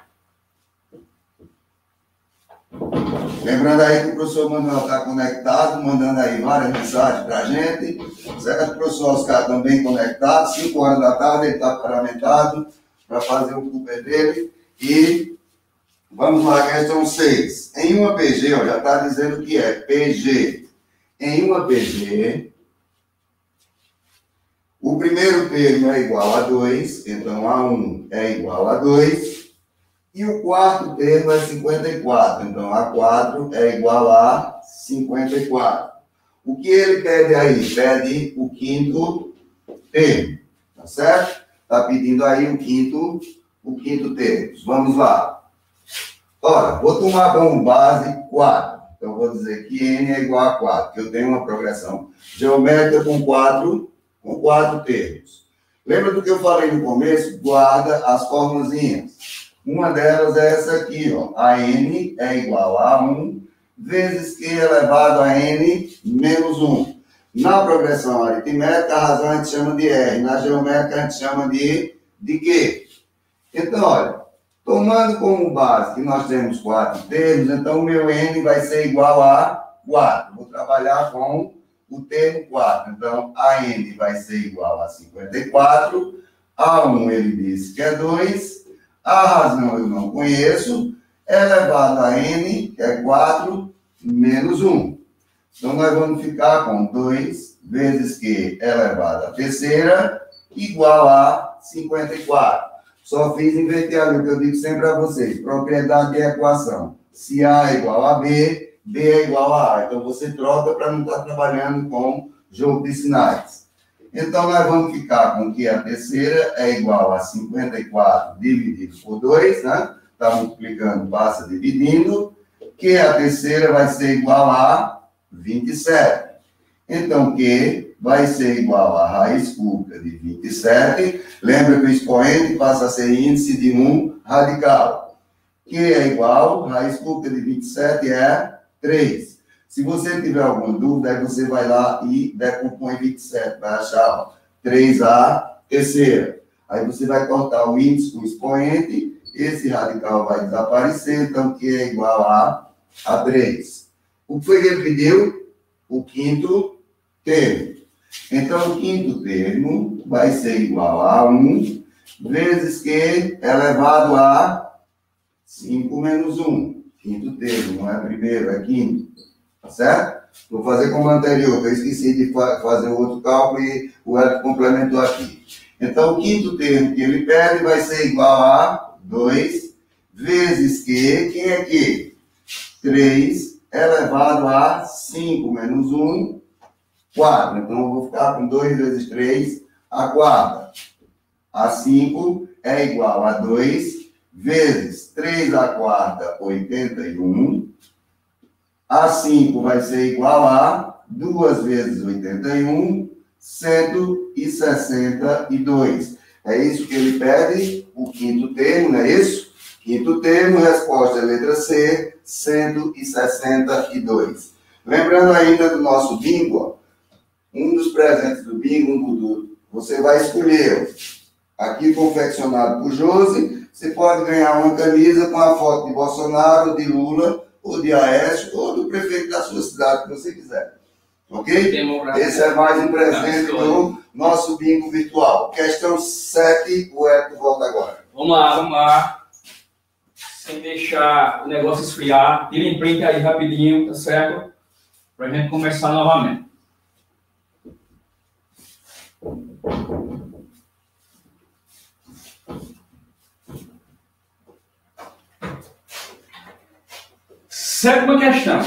S3: Lembrando aí que o professor Manuel está conectado, mandando aí várias mensagens para a gente. Certo? O professor Oscar também conectado, cinco horas da tarde, ele está paramentado para fazer o Cooper dele. E vamos lá, questão seis. Em uma P G, ó, já está dizendo que é P G. Em uma P G, o primeiro termo é igual a dois, então A um é igual a dois. E o quarto termo é cinquenta e quatro, então A quatro é igual a cinquenta e quatro. O que ele pede aí? Pede o quinto termo, tá certo? Está pedindo aí o quinto, o quinto termo. Vamos lá. Ora, vou tomar como base quatro. Então, vou dizer que N é igual a quatro, que eu tenho uma progressão geométrica com quatro, com quatro termos. Lembra do que eu falei no começo? Guarda as formulazinhas. Uma delas é essa aqui, ó. A N é igual a um vezes Q elevado a N menos um. Na progressão aritmética, a razão a gente chama de R. Na geométrica, a gente chama de, de Q. Então, olha, tomando como base que nós temos quatro termos, então o meu N vai ser igual a quatro. Vou trabalhar com o termo quatro. Então, a N vai ser igual a cinquenta e quatro. A um ele disse que é dois. A razão eu não conheço, elevado a N, que é quatro, menos um. Então, nós vamos ficar com dois vezes Q elevado à terceira, igual a cinquenta e quatro. Só fiz inverter ali o que eu digo sempre a vocês, propriedade de equação. Se A é igual a B, B é igual a A. Então, você troca para não estar trabalhando com jogo de sinais. Então, nós vamos ficar com que a terceira é igual a cinquenta e quatro dividido por dois, né? Está multiplicando, passa dividindo, que a terceira vai ser igual a vinte e sete. Então, Q vai ser igual a raiz cúbica de vinte e sete. Lembra que o expoente passa a ser índice de um radical. Q é igual, raiz cúbica de vinte e sete é três. Se você tiver alguma dúvida, aí você vai lá e decompõe vinte e sete, vai achar ó, três A terceira. Aí você vai cortar o índice com o expoente, esse radical vai desaparecer, então Q é igual a, a três. O que foi que ele pediu? O quinto termo. Então, o quinto termo vai ser igual a um vezes Q elevado a cinco menos um. Quinto termo, não é primeiro, é quinto. Tá certo? Vou fazer como anterior, que eu esqueci de fa fazer o outro cálculo e o Hélio complementou aqui. Então, o quinto termo que ele pede vai ser igual a dois vezes Q, quem é Q? três elevado a cinco menos um, quatro. Então, eu vou ficar com dois vezes três, a quarta. A cinco é igual a dois vezes três a quarta, oitenta e um. A cinco vai ser igual a duas vezes oitenta e um, cento e sessenta e dois. É isso que ele pede, o quinto termo, não é isso? Quinto termo, resposta é letra C, cento e sessenta e dois. Lembrando ainda do nosso bingo, ó, um dos presentes do bingo, um do, você vai escolher aqui confeccionado por Josi, você pode ganhar uma camisa com a foto de Bolsonaro, de Lula, ou de Aécio, ou do prefeito da sua cidade, que você quiser. Ok? Esse é mais um presente do nosso bingo virtual. Questão sete, o Hélio volta agora.
S1: Vamos lá, vamos lá. Sem deixar o negócio esfriar. Tirem print aí rapidinho, tá certo? Pra gente começar novamente. Sétima questão.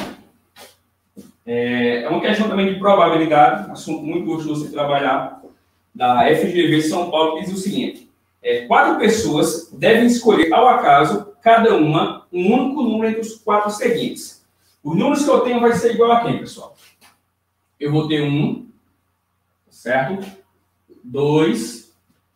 S1: É uma questão também de probabilidade, assunto muito gostoso de trabalhar, da F G V São Paulo, que diz o seguinte: é, quatro pessoas devem escolher ao acaso, cada uma, um único número entre os quatro seguintes. Os números que eu tenho vai ser igual a quem, pessoal? Eu vou ter um, certo? Dois,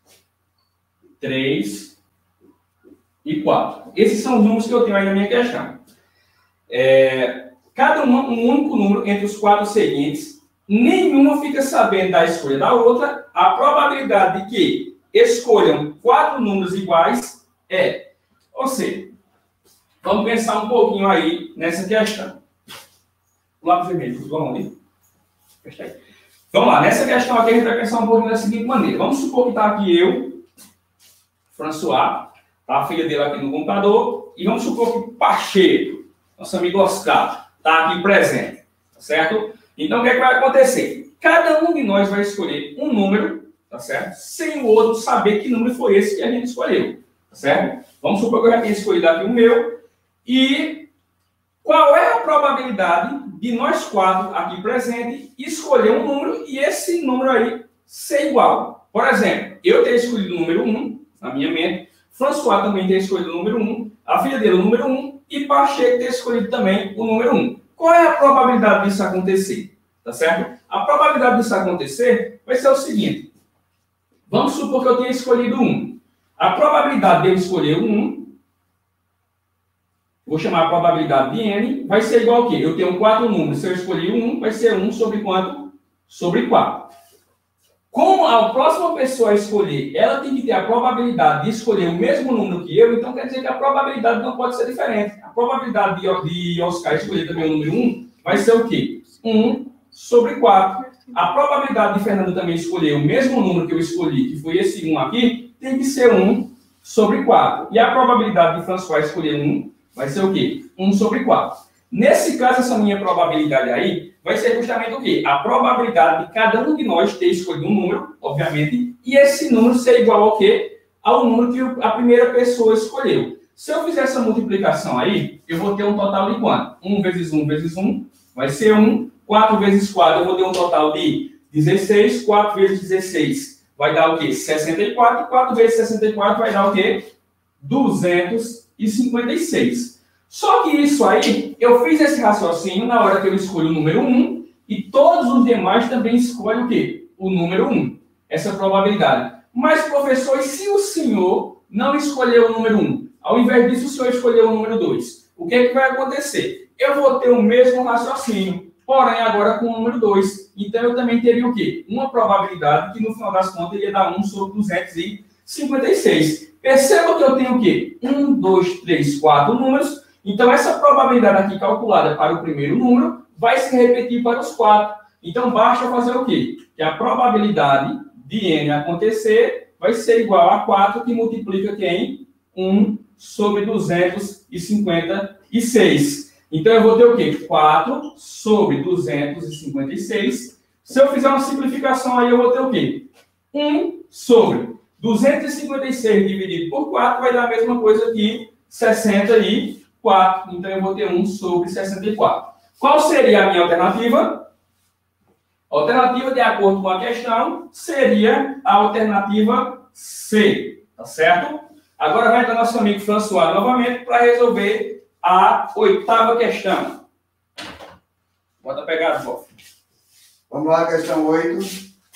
S1: três e quatro. Esses são os números que eu tenho aí na minha questão. É, cada uma, um único número entre os quatro seguintes, nenhuma fica sabendo da escolha da outra. A probabilidade de que escolham quatro números iguais é, ou seja, vamos pensar um pouquinho aí nessa questão. O lápis vermelho, vamos ali. Vamos lá, nessa questão aqui a gente vai pensar um pouquinho da seguinte maneira. Vamos supor que está aqui eu, François, tá a filha dele aqui no computador, e vamos supor que Pacheco, nosso amigo Oscar, está aqui presente, tá certo? Então, o que é que vai acontecer? Cada um de nós vai escolher um número, tá certo? Sem o outro saber que número foi esse que a gente escolheu, tá certo? Vamos supor que eu já tenha escolhido aqui o meu, e qual é a probabilidade de nós quatro aqui presentes escolher um número e esse número aí ser igual? Por exemplo, eu ter escolhido o número um, na minha mente, François também ter escolhido o número um, a filha dele o número um, e Pacheco ter escolhido também o número um. Qual é a probabilidade disso acontecer? Tá certo? A probabilidade disso acontecer vai ser o seguinte. Vamos supor que eu tenha escolhido um. A probabilidade de eu escolher o um, vou chamar a probabilidade de N, vai ser igual a quê? Eu tenho quatro números. Se eu escolher um, vai ser um sobre quanto? Sobre quatro. Como a próxima pessoa escolher, ela tem que ter a probabilidade de escolher o mesmo número que eu, então quer dizer que a probabilidade não pode ser diferente. A probabilidade de, de Oscar escolher também o número um vai ser o quê? um sobre quatro. A probabilidade de Fernando também escolher o mesmo número que eu escolhi, que foi esse um aqui, tem que ser um sobre quatro. E a probabilidade de François escolher um vai ser o quê? um sobre quatro. Nesse caso, essa minha probabilidade aí vai ser justamente o quê? A probabilidade de cada um de nós ter escolhido um número, obviamente, e esse número ser igual ao quê? Ao número que a primeira pessoa escolheu. Se eu fizer essa multiplicação aí, eu vou ter um total de quanto? um vezes um vezes um vai ser um. quatro vezes quatro, eu vou ter um total de dezesseis. quatro vezes dezesseis vai dar o quê? sessenta e quatro. quatro vezes sessenta e quatro vai dar o quê? duzentos e cinquenta e seis. Só que isso aí, eu fiz esse raciocínio na hora que eu escolho o número um e todos os demais também escolhem o quê? O número um. Essa probabilidade. Mas, professor, e se o senhor não escolher o número um? Ao invés disso, o senhor escolheu o número dois. O que é que vai acontecer? Eu vou ter o mesmo raciocínio, porém agora com o número dois. Então, eu também teria o quê? Uma probabilidade que, no final das contas, iria dar um sobre duzentos e cinquenta e seis. Perceba que eu tenho o quê? um, dois, três, quatro números. Então, essa probabilidade aqui calculada para o primeiro número vai se repetir para os quatro. Então, basta fazer o quê? Que a probabilidade de N acontecer vai ser igual a quatro, que multiplica quem? um sobre duzentos e cinquenta e seis. Então, eu vou ter o quê? quatro sobre duzentos e cinquenta e seis. Se eu fizer uma simplificação aí, eu vou ter o quê? um sobre duzentos e cinquenta e seis dividido por quatro vai dar a mesma coisa que sessenta e quatro. Então, eu vou ter um sobre sessenta e quatro. Qual seria a minha alternativa? A alternativa, de acordo com a questão, seria a alternativa C. Tá certo? Agora vai entrar nosso amigo François novamente para resolver a oitava questão. Bota pegar, Bof.
S3: Vamos lá, questão oito.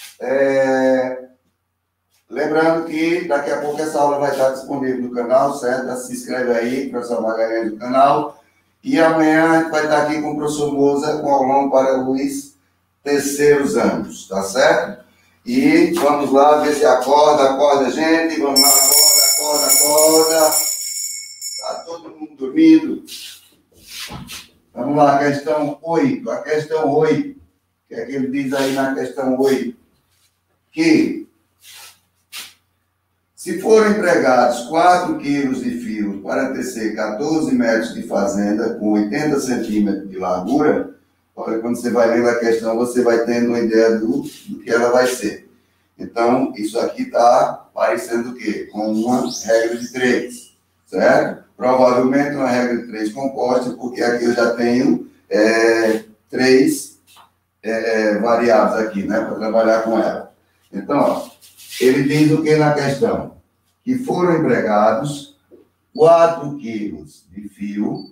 S3: É... Lembrando que daqui a pouco essa aula vai estar disponível no canal, certo? Já se inscreve aí, professor Magalhães, do canal. E amanhã a gente vai estar aqui com o professor Moza, com aulão para os terceiros anos, tá certo? E vamos lá ver se acorda, acorda, gente. Vamos lá, acorda, acorda, acorda. Está todo mundo dormindo. Vamos lá, questão oito. A questão oito que é que ele diz aí na questão oito? Que se forem empregados quatro quilos de fio para tecer quatorze metros de fazenda com oitenta centímetros de largura, olha, quando você vai lendo a questão, você vai tendo uma ideia do, do que ela vai ser. Então, isso aqui está parecendo o quê? Com uma regra de três, certo? Provavelmente uma regra de três composta, porque aqui eu já tenho é, três é, variáveis aqui, né, para trabalhar com ela. Então, ó, ele diz o que na questão? Que foram empregados quatro quilos de fio,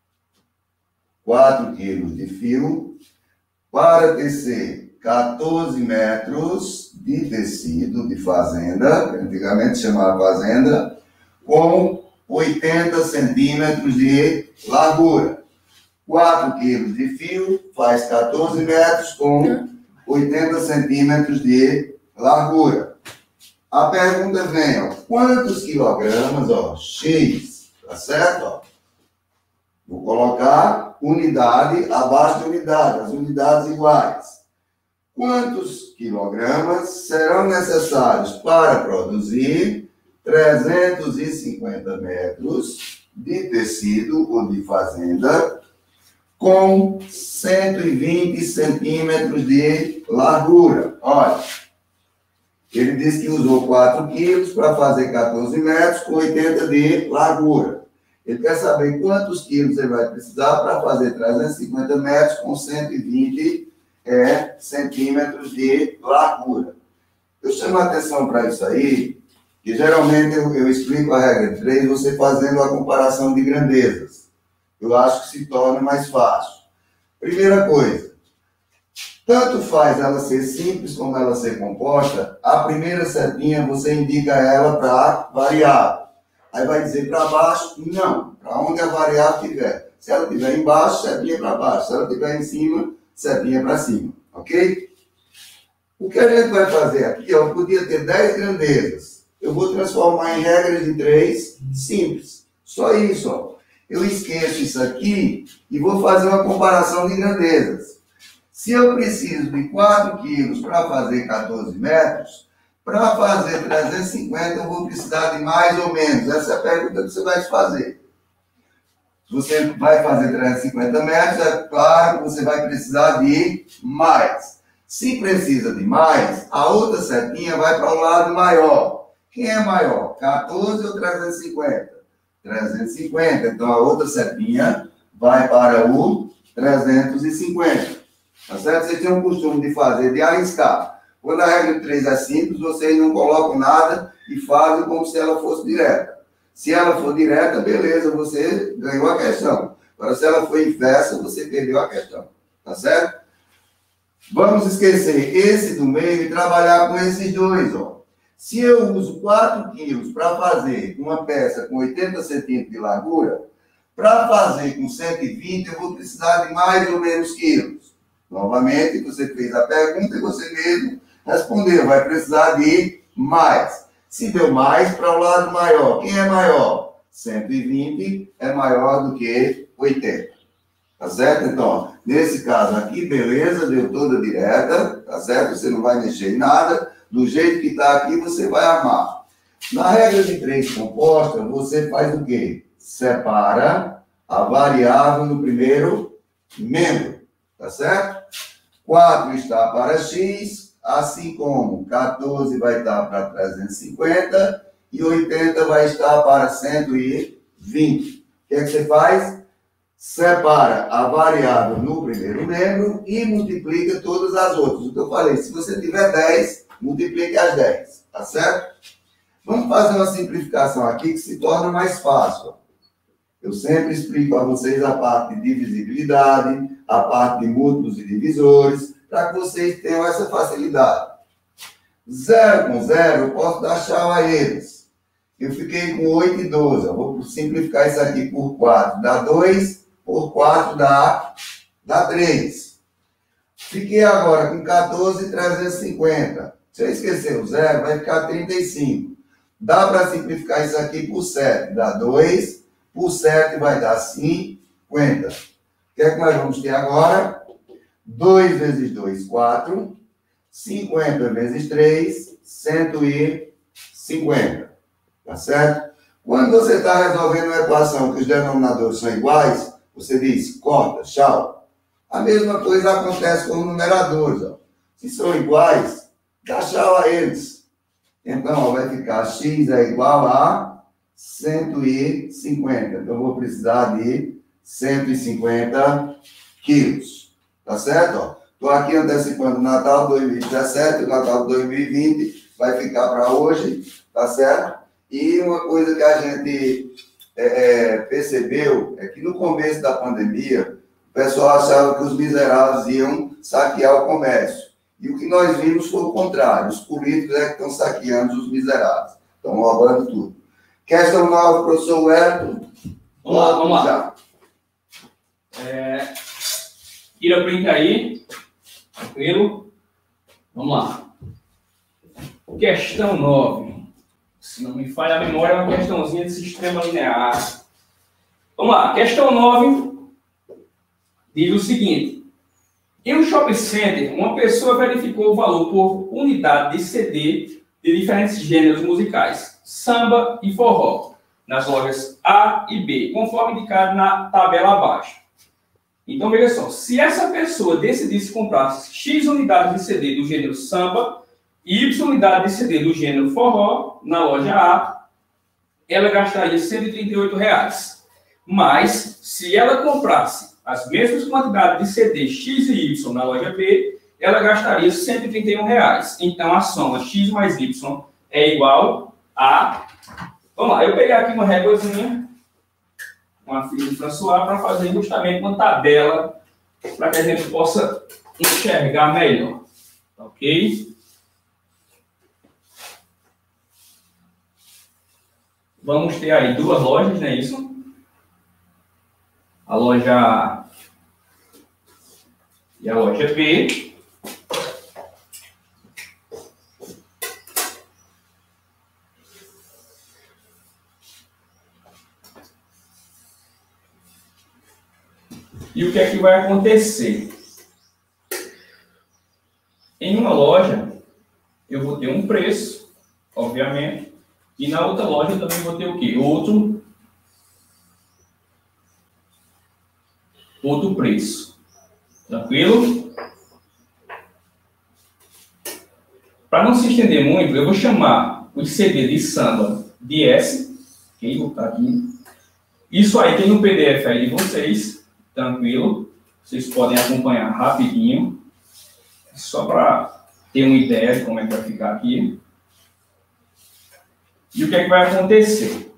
S3: quatro quilos de fio, para tecer quatorze metros de tecido de fazenda, que antigamente chamava fazenda, com oitenta centímetros de largura. quatro quilos de fio faz quatorze metros com oitenta centímetros de largura. A pergunta vem, ó, quantos quilogramas, ó, X, tá certo? Ó? Vou colocar unidade abaixo de unidade, as unidades iguais. Quantos quilogramas serão necessários para produzir trezentos e cinquenta metros de tecido ou de fazenda com cento e vinte centímetros de largura? Olha, ele disse que usou quatro quilos para fazer quatorze metros com oitenta de largura. Ele quer saber quantos quilos ele vai precisar para fazer trezentos e cinquenta metros com cento e vinte é, centímetros de largura. Eu chamo a atenção para isso aí, que geralmente eu, eu explico a regra de três, você fazendo a comparação de grandezas. Eu acho que se torna mais fácil. Primeira coisa, tanto faz ela ser simples como ela ser composta, a primeira setinha você indica ela para variável. Aí vai dizer para baixo, não, para onde a variável estiver. Se ela estiver embaixo, setinha para baixo. Se ela estiver em cima, setinha para cima. Ok? O que a gente vai fazer aqui, ó, podia ter dez grandezas. Eu vou transformar em regras de três simples. Só isso, ó. Eu esqueço isso aqui e vou fazer uma comparação de grandezas. Se eu preciso de quatro quilos para fazer quatorze metros, para fazer trezentos e cinquenta eu vou precisar de mais ou menos. Essa é a pergunta que você vai fazer. Se você vai fazer trezentos e cinquenta metros, é claro que você vai precisar de mais. Se precisa de mais, a outra setinha vai para o lado maior. Quem é maior? quatorze ou trezentos e cinquenta? trezentos e cinquenta. Então, a outra setinha vai para o trezentos e cinquenta. Tá certo? Vocês têm um costume de fazer, de arriscar. Quando a regra de três é simples, vocês não colocam nada e fazem como se ela fosse direta. Se ela for direta, beleza, você ganhou a questão. Agora, se ela for inversa, você perdeu a questão. Tá certo? Vamos esquecer esse do meio e trabalhar com esses dois, ó. Se eu uso quatro quilos para fazer uma peça com oitenta centímetros de largura, para fazer com cento e vinte, eu vou precisar de mais ou menos quilos. Novamente, você fez a pergunta e você mesmo respondeu. Vai precisar de mais. Se deu mais, para o lado maior. Quem é maior? cento e vinte é maior do que oitenta. Tá certo? Então, nesse caso aqui, beleza, deu toda direta. Tá certo? Você não vai mexer em nada. Do jeito que está aqui, você vai armar. Na regra de três composta, você faz o quê? Separa a variável no primeiro membro. Tá certo? quatro está para x, assim como quatorze vai estar para trezentos e cinquenta e oitenta vai estar para cento e vinte. O que é que você faz? Separa a variável no primeiro membro e multiplica todas as outras. O que eu falei, se você tiver dez, multiplique as dez. Tá certo? Vamos fazer uma simplificação aqui que se torna mais fácil. Eu sempre explico a vocês a parte de divisibilidade, a parte de múltiplos e divisores, para que vocês tenham essa facilidade. Zero com zero, eu posso dar tchau a eles. Eu fiquei com oito e doze. Eu vou simplificar isso aqui por quatro. Dá dois, por quatro dá, dá três. Fiquei agora com quatorze e trezentos e cinquenta. Se eu esquecer o zero, vai ficar trinta e cinco. Dá para simplificar isso aqui por sete. Dá dois, por sete vai dar cinquenta. O que é que nós vamos ter agora? dois vezes dois, quatro. cinquenta vezes três, cento e cinquenta. Tá certo? Quando você está resolvendo uma equação que os denominadores são iguais, você diz, corta, tchau. A mesma coisa acontece com os numeradores. Ó. Se são iguais, dá tchau a eles. Então, ó, vai ficar x é igual a cento e cinquenta. Então, eu vou precisar de cento e cinquenta quilos. Tá certo? Estou aqui antecipando o Natal dois mil e dezessete, o Natal dois mil e vinte vai ficar para hoje, tá certo? E uma coisa que a gente é, é, percebeu é que no começo da pandemia, o pessoal achava que os miseráveis iam saquear o comércio. E o que nós vimos foi o contrário. Os políticos é que estão saqueando os miseráveis. Estão roubando tudo. Questão nova, professor Wellington.
S1: Vamos lá, vamos lá. É, tira print aí. Tranquilo? Vamos lá. Questão nove. Se não me falha a memória, é uma questãozinha de sistema linear. Vamos lá. Questão nove diz o seguinte. Em um shopping center, uma pessoa verificou o valor por unidade de C D de diferentes gêneros musicais, samba e forró, nas lojas A e B, conforme indicado na tabela abaixo. Então, veja só, se essa pessoa decidisse comprar X unidades de C D do gênero samba e Y unidades de C D do gênero forró na loja A, ela gastaria cento e trinta e oito reais. Mas, se ela comprasse as mesmas quantidades de C D X e Y na loja B, ela gastaria cento e trinta e um reais. Então, a soma X mais Y é igual a... Vamos lá, eu peguei aqui uma réguazinha, uma filha de François, para fazer justamente uma tabela para que a gente possa enxergar melhor. Ok? Vamos ter aí duas lojas, não é isso? A loja A e a loja B. E o que é que vai acontecer? Em uma loja, eu vou ter um preço, obviamente, e na outra loja eu também vou ter o quê? Outro, outro preço. Tranquilo? Para não se estender muito, eu vou chamar o C D de samba de S. Ok? Vou botar aqui. Isso aí tem no P D F aí de vocês. Tranquilo? Vocês podem acompanhar rapidinho. Só para ter uma ideia de como é que vai ficar aqui. E o que é que vai acontecer?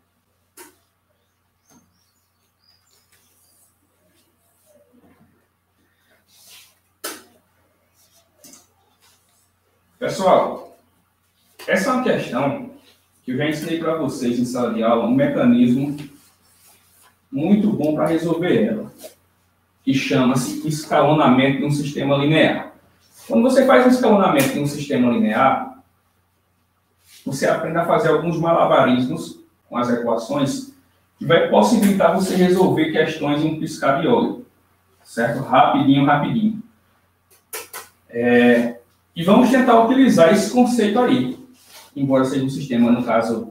S1: Pessoal, essa é uma questão que eu já ensinei para vocês em sala de aula, um mecanismo muito bom para resolver ela, que chama-se escalonamento de um sistema linear. Quando você faz um escalonamento de um sistema linear, você aprende a fazer alguns malabarismos com as equações que vai possibilitar você resolver questões em um piscar de olho, certo? Rapidinho, rapidinho. É, e vamos tentar utilizar esse conceito aí, embora seja um sistema, no caso,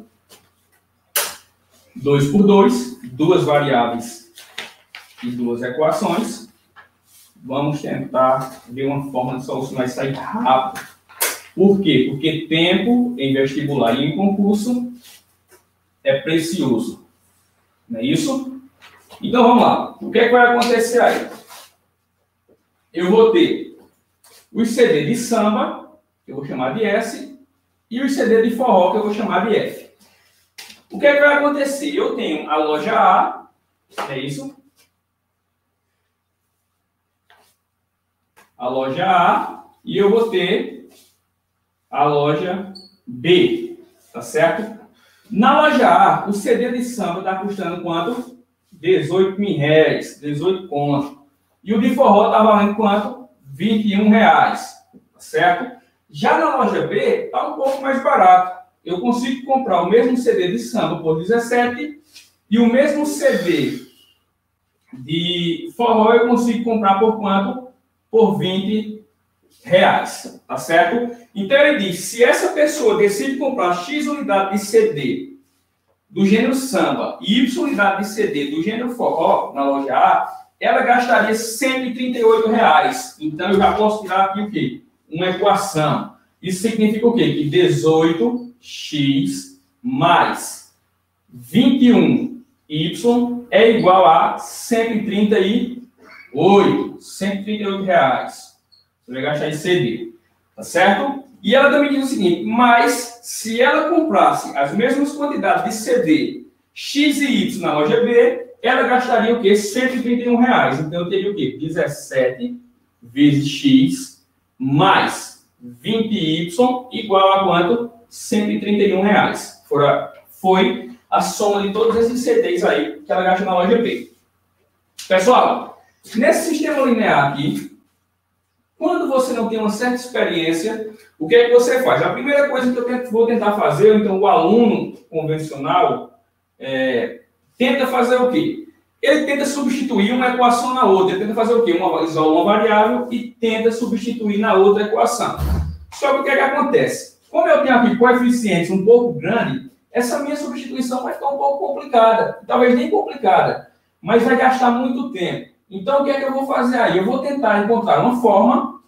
S1: dois por dois, duas variáveis e duas equações. Vamos tentar ver uma forma de solucionar isso aí rápido. Por quê? Porque tempo em vestibular e em concurso é precioso. Não é isso? Então, vamos lá. O que é que vai acontecer aí? Eu vou ter os C D de samba, que eu vou chamar de S, e os C D de forró, que eu vou chamar de F. O que é que vai acontecer? Eu tenho a loja A, é isso? A loja A, e eu vou ter a loja B, tá certo? Na loja A, o C D de samba está custando quanto? dezoito mil reais, dezoito conto. E o de forró está valendo quanto? vinte e um reais, tá certo? Já na loja B, está um pouco mais barato. Eu consigo comprar o mesmo C D de samba por dezessete e o mesmo C D de forró eu consigo comprar por quanto? por vinte reais, tá certo? Então ele diz, se essa pessoa decide comprar X unidade de C D do gênero samba e Y unidade de C D do gênero forró na loja A, ela gastaria cento e trinta e oito reais. Então eu já posso tirar aqui o quê? Uma equação. Isso significa o quê? Que dezoito x mais vinte e um y é igual a cento e trinta e oito. cento e trinta e oito reais. Você vai gastar em C D. Tá certo? E ela também diz o seguinte, mas se ela comprasse as mesmas quantidades de C D X e Y na loja B, ela gastaria o quê? cento e trinta e um reais. Então eu teria o quê? dezessete vezes X mais vinte y igual a quanto? cento e trinta e um reais. Fora, foi a soma de todos esses C Ds aí que ela gasta na loja B. Pessoal, nesse sistema linear aqui, quando você não tem uma certa experiência, o que é que você faz? A primeira coisa que eu tento, vou tentar fazer, então o aluno convencional é, tenta fazer o quê? Ele tenta substituir uma equação na outra. Ele tenta fazer o quê? Uma, isola uma variável e tenta substituir na outra equação. Só que o que é que acontece? Como eu tenho aqui coeficientes um pouco grandes, essa minha substituição vai ficar um pouco complicada. Talvez nem complicada, mas vai gastar muito tempo. Então, o que é que eu vou fazer aí? Eu vou tentar encontrar uma forma,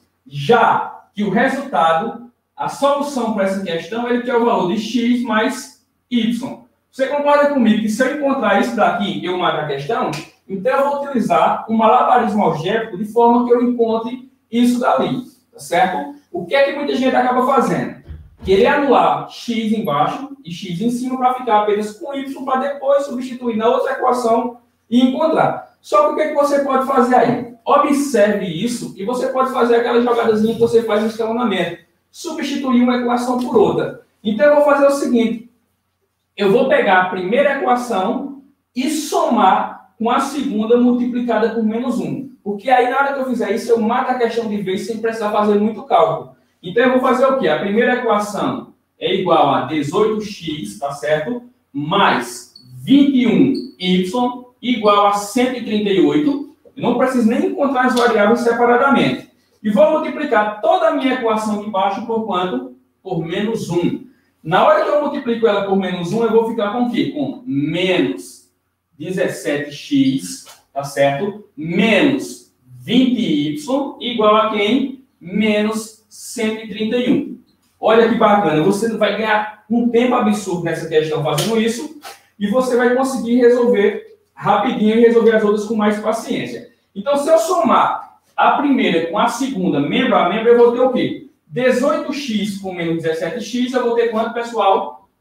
S1: já que o resultado, a solução para essa questão, ele quer o valor de x mais y. Você concorda comigo que se eu encontrar isso daqui, eu mato a questão? Então, eu vou utilizar um malabarismo algébrico de forma que eu encontre isso dali, tá certo? O que é que muita gente acaba fazendo? Querer anular x embaixo e x em cima para ficar apenas com y, para depois substituir na outra equação e encontrar. Só que o que, é que você pode fazer aí? Observe isso e você pode fazer aquela jogadazinha que você faz no escalonamento. Substituir uma equação por outra. Então, eu vou fazer o seguinte. Eu vou pegar a primeira equação e somar com a segunda multiplicada por menos um. Porque aí, na hora que eu fizer isso, eu mato a questão de vez sem precisar fazer muito cálculo. Então, eu vou fazer o quê? A primeira equação é igual a dezoito x, tá certo? Mais vinte e um y igual a cento e trinta e oito. Eu não preciso nem encontrar as variáveis separadamente. E vou multiplicar toda a minha equação de baixo por quanto? Por menos um. Na hora que eu multiplico ela por menos um, eu vou ficar com o quê? Com menos dezessete x, tá certo? Menos vinte y igual a quem? Menos cento e trinta e um. Olha que bacana, você vai ganhar um tempo absurdo nessa questão fazendo isso e você vai conseguir resolver rapidinho e resolver as outras com mais paciência. Então, se eu somar a primeira com a segunda, membro a membro, eu vou ter o quê? dezoito x com menos dezessete x, eu vou ter quanto, pessoal?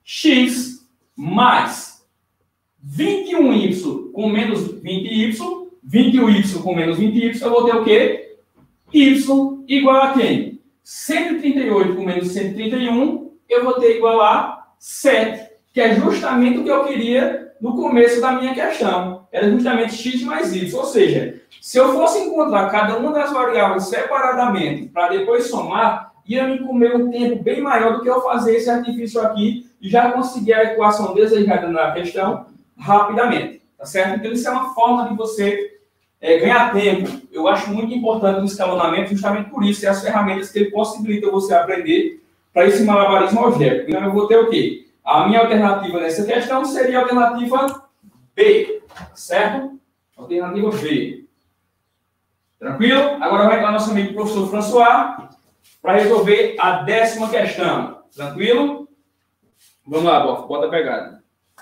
S1: X mais vinte e um y com menos vinte y, vinte e um y com menos vinte y, eu vou ter o quê? Y igual a quem? cento e trinta e oito com menos cento e trinta e um, eu vou ter igual a sete, que é justamente o que eu queria no começo da minha questão. Era justamente x mais y, ou seja, se eu fosse encontrar cada uma das variáveis separadamente para depois somar, ia me comer um tempo bem maior do que eu fazer esse artifício aqui e já conseguir a equação desejada na questão rapidamente, tá certo? Então, isso é uma forma de você é, ganhar tempo. Eu acho muito importante no escalonamento justamente por isso, é as ferramentas que ele possibilita você aprender para esse malabarismo algébrico. Então, eu vou ter o quê? A minha alternativa nessa questão seria a alternativa B, certo? Alternativa B. Tranquilo? Agora vai para nosso amigo professor François para resolver a décima questão. Tranquilo? Vamos lá, Bof, bota a pegada.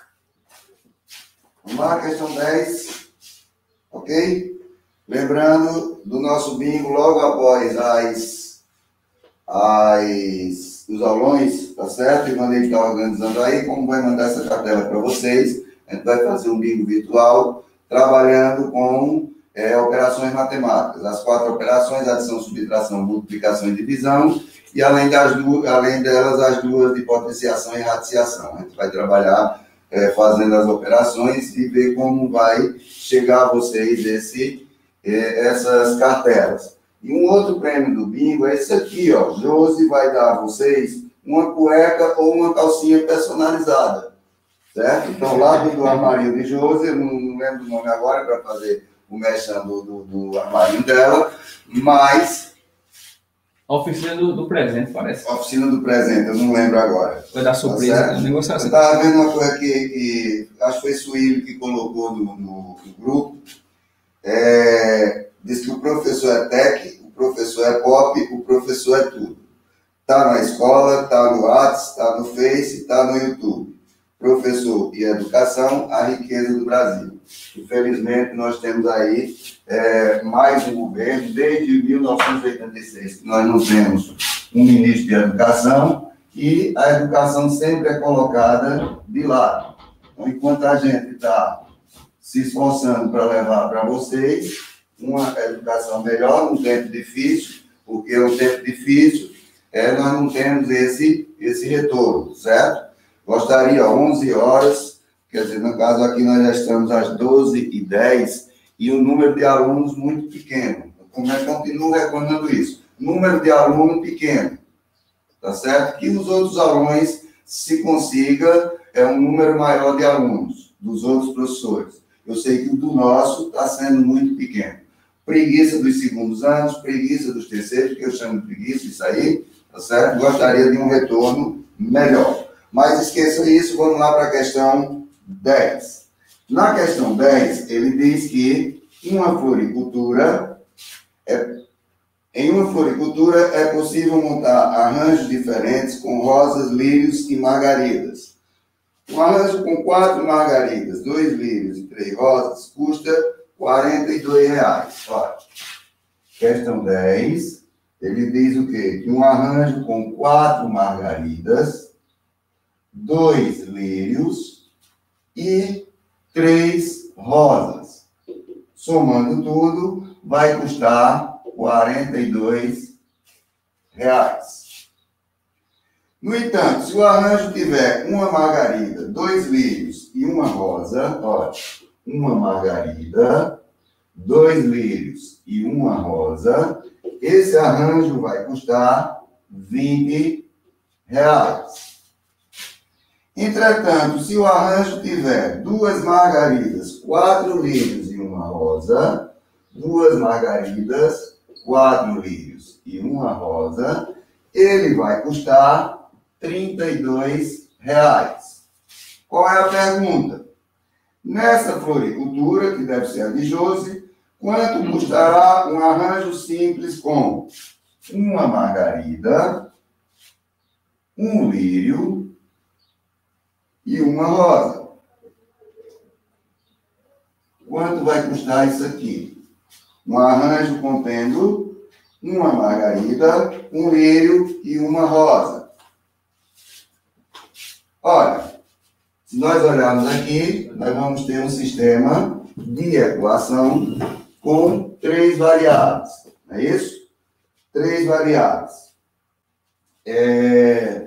S3: Vamos lá, questão dez. Ok? Lembrando do nosso bingo logo após as, as, os aulões, tá certo? E mandei estar organizando aí, como vai mandar essa cartela para vocês. A gente vai fazer um bingo virtual trabalhando com é, operações matemáticas. As quatro operações, adição, subtração, multiplicação e divisão. E além, das duas, além delas, as duas de potenciação e radiciação. A gente vai trabalhar é, fazendo as operações e ver como vai chegar a vocês esse, é, essas cartelas. E um outro prêmio do bingo é esse aqui, ó. Josi vai dar a vocês uma cueca ou uma calcinha personalizada. Certo? Então, lá do armário de Josi, eu não lembro o nome agora para fazer o mexão do, do, do armário dela, mais...
S1: Oficina do, do presente, parece.
S3: Oficina do presente, eu não lembro agora.
S1: Vai dar surpresa,
S3: tá
S1: né? O negócio assim.
S3: Eu estava vendo uma coisa que, que acho que foi Suílio que colocou no, no, no grupo. É, diz que o professor é tech, o professor é pop, o professor é tudo. Está na escola, está no WhatsApp, está no Face, está no YouTube. Professor e educação, a riqueza do Brasil. Infelizmente, nós temos aí é, mais um governo, desde mil novecentos e oitenta e seis, que nós não temos um ministro de educação e a educação sempre é colocada de lado. Então, enquanto a gente está se esforçando para levar para vocês uma educação melhor, num tempo difícil, porque é um tempo difícil, é, nós não temos esse, esse retorno, certo? Gostaria, onze horas, quer dizer, no caso aqui nós já estamos às doze e dez, e o número de alunos muito pequeno. Como é que eu continuo reclamando isso? Número de aluno pequeno, tá certo? Que os outros alunos se consiga é um número maior de alunos, dos outros professores. Eu sei que o do nosso está sendo muito pequeno. Preguiça dos segundos anos, preguiça dos terceiros, que eu chamo de preguiça, isso aí, tá certo? Gostaria de um retorno melhor. Mas esqueça isso, vamos lá para a questão dez. Na questão dez, ele diz que uma floricultura, é, em uma floricultura é possível montar arranjos diferentes com rosas, lírios e margaridas. Um arranjo com quatro margaridas, dois lírios e três rosas custa quarenta e dois reais. Olha, questão dez, ele diz o quê? Que um arranjo com quatro margaridas, dois lírios e três rosas. Somando tudo, vai custar quarenta e dois reais. No entanto, se o arranjo tiver uma margarida, dois lírios e uma rosa, olha, uma margarida, dois lírios e uma rosa, esse arranjo vai custar vinte reais. Entretanto, se o arranjo tiver duas margaridas, quatro lírios e uma rosa, duas margaridas, quatro lírios e uma rosa, ele vai custar trinta e dois reais. Qual é a pergunta? Nessa floricultura, que deve ser a de Josi, quanto custará um arranjo simples com uma margarida, um lírio e uma rosa? Quanto vai custar isso aqui? Um arranjo contendo uma margarida, um lírio e uma rosa. Olha, se nós olharmos aqui, nós vamos ter um sistema de equação com três variáveis, não é isso? Três variáveis. É...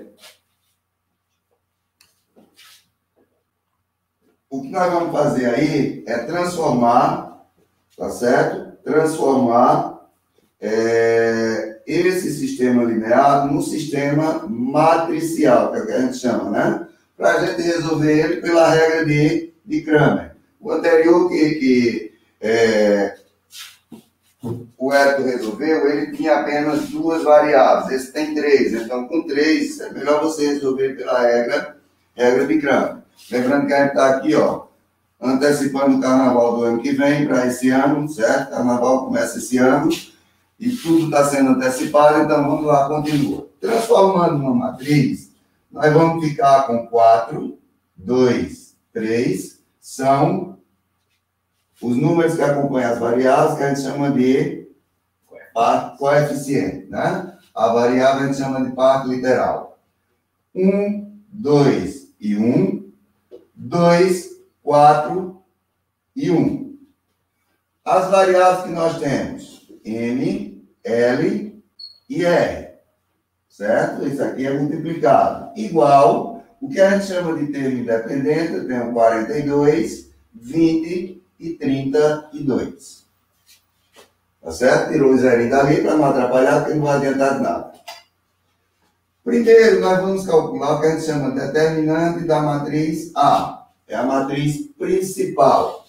S3: O que nós vamos fazer aí é transformar, tá certo? Transformar é, esse sistema linear no sistema matricial, que é o que a gente chama, né? Para a gente resolver ele pela regra de, de Cramer. O anterior que, que é, o Hélio resolveu, ele tinha apenas duas variáveis. Esse tem três. Então, com três, é melhor você resolver pela regra, regra de Cramer. Lembrando que a gente está aqui, ó, antecipando o carnaval do ano que vem para esse ano, certo? O carnaval começa esse ano e tudo está sendo antecipado, então vamos lá, continua. Transformando uma matriz, nós vamos ficar com quatro, dois, três, são os números que acompanham as variáveis, que a gente chama de parte coeficiente, né? A variável a gente chama de parte literal. um, dois e um, dois, quatro e um. As variáveis que nós temos, M, L e R, certo? Isso aqui é multiplicado. Igual, o que a gente chama de termo independente, eu tenho quarenta e dois, vinte e trinta e dois. Tá certo? Tirou o zerinho dali para não atrapalhar, porque não vai adiantar de nada. Primeiro, nós vamos calcular o que a gente chama de determinante da matriz A. É a matriz principal.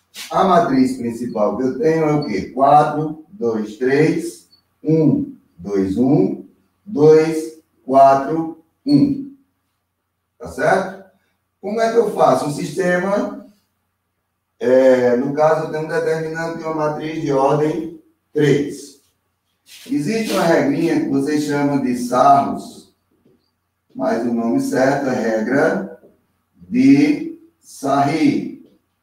S3: A matriz principal que eu tenho é o quê? quatro, dois, três, um, dois, um, dois, quatro, um. Tá certo? Como é que eu faço? Um sistema, é, no caso, eu tenho um determinante de uma matriz de ordem três. Existe uma regrinha que vocês chamam de Sarros, mas o nome certo é regra de Sarri.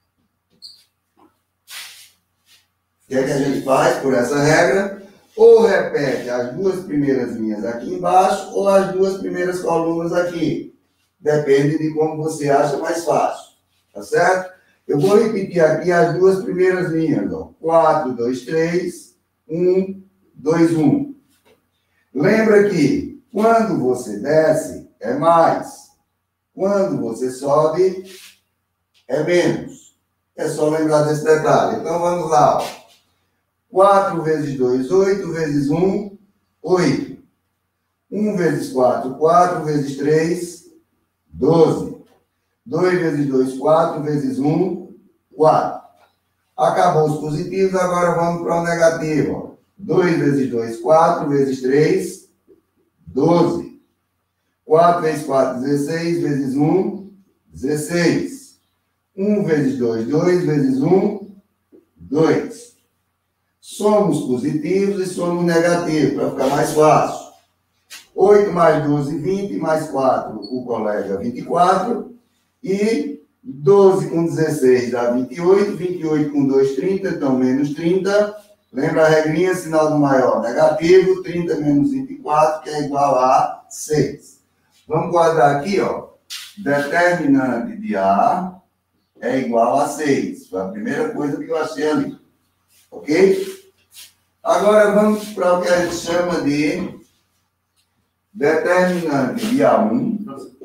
S3: O que é que a gente faz por essa regra? Ou repete as duas primeiras linhas aqui embaixo, ou as duas primeiras colunas aqui. Depende de como você acha mais fácil. Tá certo? Eu vou repetir aqui as duas primeiras linhas. Ó. quatro, dois, três, um, dois, um. Lembra que quando você desce, é mais. Quando você sobe, é menos. É só lembrar desse detalhe. Então, vamos lá. Ó. quatro vezes dois, oito, vezes um, oito. um vezes quatro, quatro, vezes três, doze. dois vezes dois, quatro, vezes um, quatro. Acabou os positivos, agora vamos para o negativo. dois vezes dois, quatro, vezes três, doze. quatro vezes quatro, dezesseis, vezes um, dezesseis. um vezes dois, dois, vezes um, dois. Somos positivos e somos negativos, para ficar mais fácil. oito mais doze, vinte, mais quatro, o colega, vinte e quatro. E doze com dezesseis dá vinte e oito, vinte e oito com dois, trinta, então menos trinta. Lembra a regrinha, sinal do maior negativo, trinta menos vinte e quatro, que é igual a seis. Vamos guardar aqui, ó. Determinante de A é igual a seis. Foi a primeira coisa que eu achei ali. Ok? Agora vamos para o que a gente chama de determinante de A um.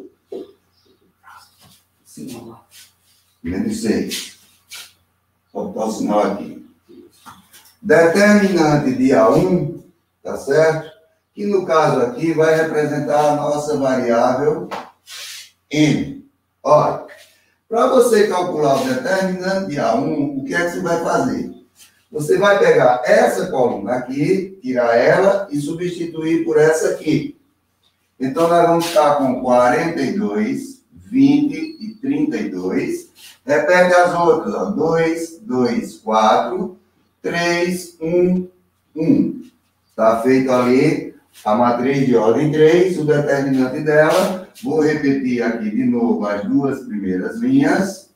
S3: Menos seis. Vou botar o sinal aqui. Determinante de A um, tá certo? Que no caso aqui vai representar a nossa variável M. Olha, para você calcular o determinante de A um, o que é que você vai fazer? Você vai pegar essa coluna aqui, tirar ela e substituir por essa aqui. Então, nós vamos ficar com quarenta e dois, vinte e trinta e dois. Repete as outras, ó. dois, dois, quatro, três, um, um. Está feito ali a matriz de ordem três, o determinante dela. Vou repetir aqui de novo as duas primeiras linhas.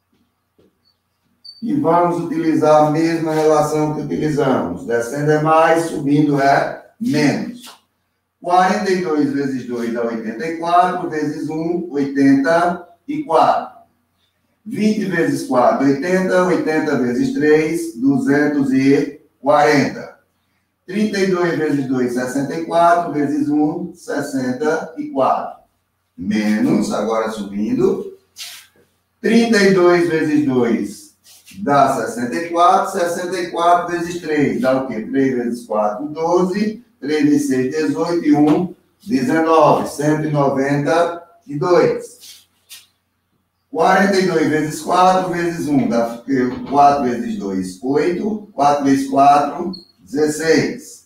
S3: E vamos utilizar a mesma relação que utilizamos. Descendo é mais, subindo é menos. quarenta e dois vezes dois dá oitenta e quatro, vezes um, oitenta e quatro. vinte vezes quatro, oitenta. oitenta vezes três, duzentos e quarenta. trinta e dois vezes dois, sessenta e quatro, vezes um, sessenta e quatro. Menos, agora subindo. trinta e dois vezes dois dá sessenta e quatro. sessenta e quatro vezes três dá o quê? três vezes quatro, doze. três vezes seis, dezoito. E um, dezenove. cento e noventa e dois. quarenta e dois vezes quatro, vezes um. Dá quatro vezes dois, oito. quatro vezes quatro, dezesseis.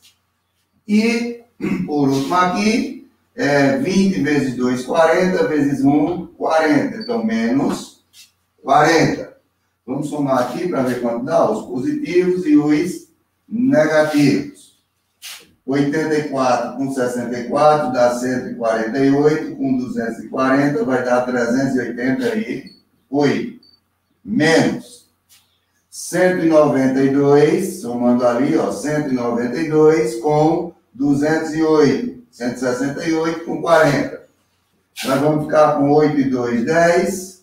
S3: E, por último aqui, é vinte vezes dois, quarenta. Vezes um, quarenta. Então, menos quarenta. Vamos somar aqui para ver quanto dá os positivos e os negativos. oitenta e quatro com sessenta e quatro dá cento e quarenta e oito, com duzentos e quarenta vai dar trezentos e oitenta e oito. Menos cento e noventa e dois, somando ali, ó, cento e noventa e dois com duzentos e oito. cento e sessenta e oito com quarenta. Nós vamos ficar com oito e dois, dez.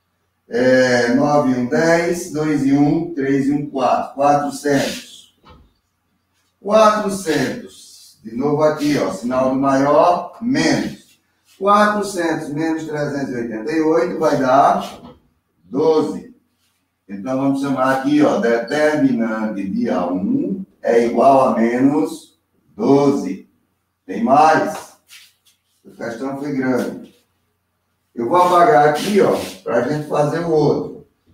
S3: É, nove e um, dez. dois e um, três e um, quatro. quatrocentos. quatrocentos. De novo aqui, ó, sinal do maior, menos. quatrocentos menos trezentos e oitenta e oito vai dar doze. Então, vamos chamar aqui, ó, determinante de A um é igual a menos doze. Tem mais? A questão foi grande. Eu vou apagar aqui, ó, para a gente fazer o outro.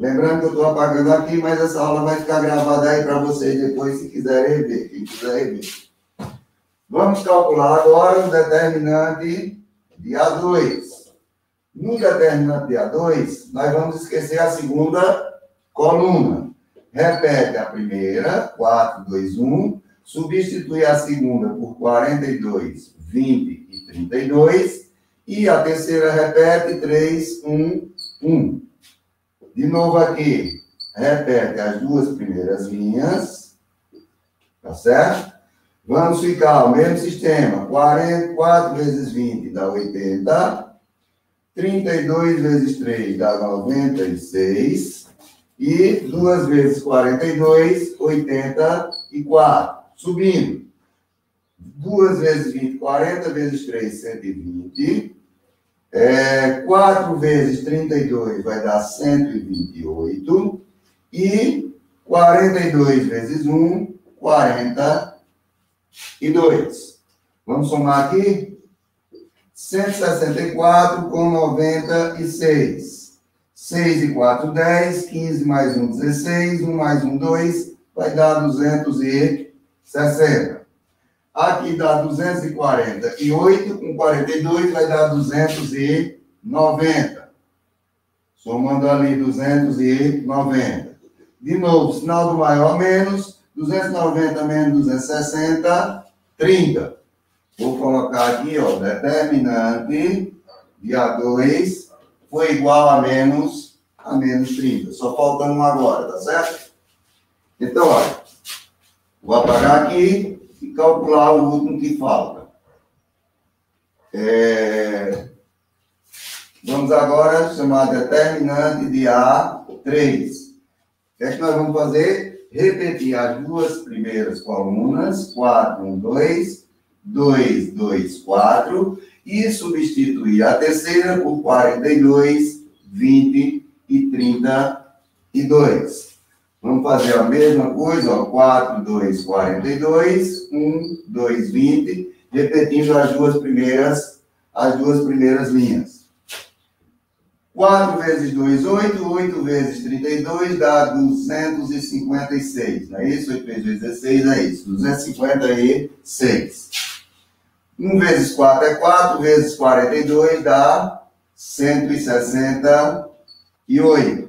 S3: Lembrando que eu estou apagando aqui, mas essa aula vai ficar gravada aí para vocês depois, se quiserem rever. Quem quiser rever. Vamos calcular agora o determinante de A dois. No determinante de A dois, nós vamos esquecer a segunda coluna. Repete a primeira, quatro, dois, um. Substitui a segunda por quarenta e dois, vinte e trinta e dois. E a terceira repete três, um, um. De novo aqui, repete as duas primeiras linhas, tá certo? Vamos ficar o mesmo sistema, quarenta, quatro vezes vinte dá oitenta, trinta e dois vezes três dá noventa e seis, e duas vezes quarenta e dois, oitenta e quatro. Subindo, duas vezes vinte, quarenta vezes três, cento e vinte. É, quatro vezes trinta e dois vai dar cento e vinte e oito. E quarenta e dois vezes um, quarenta e dois. Vamos somar aqui? cento e sessenta e quatro com noventa e seis. seis e quatro, dez. quinze mais um, dezesseis. um mais um, dois. Vai dar duzentos e sessenta. Aqui dá duzentos e quarenta e oito, com quarenta e dois vai dar duzentos e noventa. Somando ali duzentos e noventa. De novo, sinal do maior menos, duzentos e noventa menos duzentos e sessenta, trinta. Vou colocar aqui, ó, determinante de A dois foi igual a menos, a menos trinta. Só faltando um agora, tá certo? Então, olha, vou apagar aqui e calcular o último que falta. É... Vamos agora chamar determinante de A três. O que é que nós vamos fazer? Repetir as duas primeiras colunas, quatro, um, dois, dois, dois, quatro, e substituir a terceira por quarenta e dois, vinte e trinta e dois. Vamos fazer a mesma coisa, ó, quatro, dois, quarenta e dois, um, dois, vinte, repetindo as duas primeiras, as duas primeiras linhas. quatro vezes dois, oito, oito vezes trinta e dois dá duzentos e cinquenta e seis, não é isso? oito vezes dois, dezesseis, é isso, duzentos e cinquenta e seis. um vezes quatro é quatro, vezes quarenta e dois dá cento e sessenta e oito.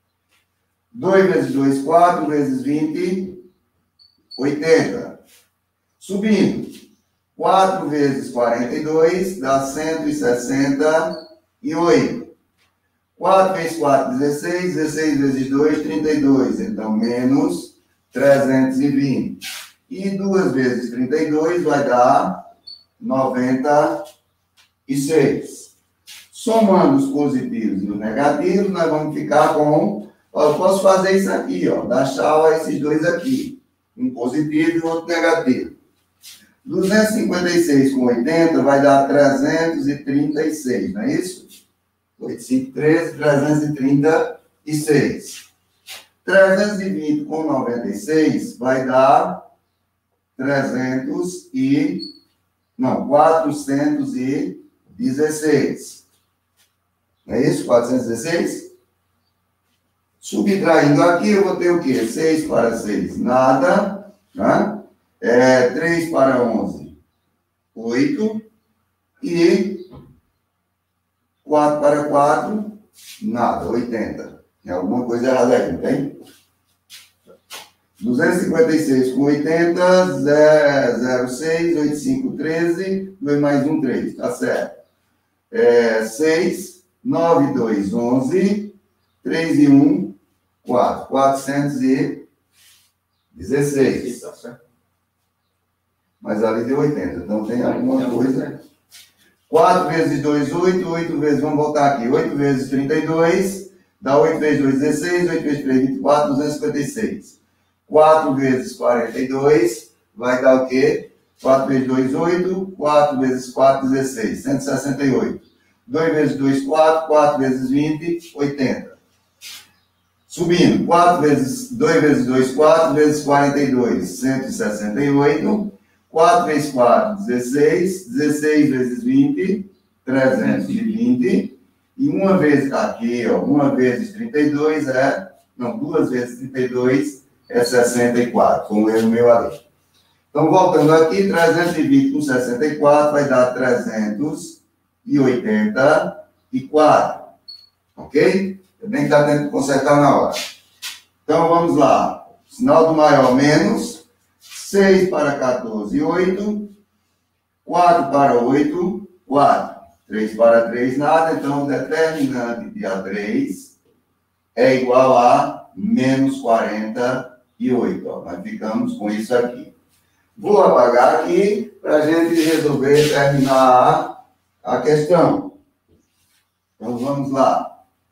S3: dois vezes dois, quatro, vezes vinte, oitenta. Subindo. quatro vezes quarenta e dois dá cento e sessenta e oito. quatro vezes quatro, dezesseis. dezesseis vezes dois, trinta e dois. Então, menos trezentos e vinte. E duas vezes trinta e dois vai dar noventa e seis. Somando os positivos e os negativos, nós vamos ficar com... Ó, eu posso fazer isso aqui, ó, dar tchau a esses dois aqui. Um positivo e outro negativo. duzentos e cinquenta e seis com oitenta vai dar trezentos e trinta e seis, não é isso? oito, cinco, treze, trezentos e trinta e seis. trezentos e vinte com noventa e seis vai dar trezentos e... Não, quatrocentos e dezesseis. Não é isso? quatrocentos e dezesseis? Subtraindo aqui, eu vou ter o quê? seis para seis, nada. Né? É, três para onze, oito. E quatro para quatro, nada, oitenta. Tem alguma coisa errada aí, não tem? duzentos e cinquenta e seis com oitenta, zero, seis, oito, cinco, treze, dois mais um, três, tá certo. É, seis, nove, dois, onze, três e um, quatro, quatrocentos e dezesseis. Tá certo. Mas ali deu oitenta, então tem alguma coisa. quatro vezes dois, oito, oito vezes, vamos voltar aqui, oito vezes trinta e dois, dá oito vezes dois, dezesseis, oito vezes três, vinte e quatro, duzentos e cinquenta e seis. quatro vezes quarenta e dois vai dar o quê? quatro vezes dois, oito. quatro vezes quatro, dezesseis. cento e sessenta e oito. dois vezes dois, quatro. quatro vezes vinte, oitenta. Subindo. quatro vezes dois vezes dois, quatro. Vezes quarenta e dois, cento e sessenta e oito. quatro vezes quatro, dezesseis. dezesseis vezes vinte, trezentos e vinte. E uma vezes aqui, ó, uma vezes trinta e dois é... Não, duas vezes trinta e dois é sessenta e quatro, como é o meu ali. Então, voltando aqui, trezentos e vinte com sessenta e quatro vai dar trezentos e oitenta e quatro. Ok? Eu nem está tendo que consertar na hora. Então, vamos lá. Sinal do maior menos. seis para quatorze, oito. quatro para oito, quatro. três para três, nada. Então, o determinante de A três é igual a menos quarenta e oito. Ó. Nós ficamos com isso aqui. Vou apagar aqui para a gente resolver terminar a questão. Então, vamos lá.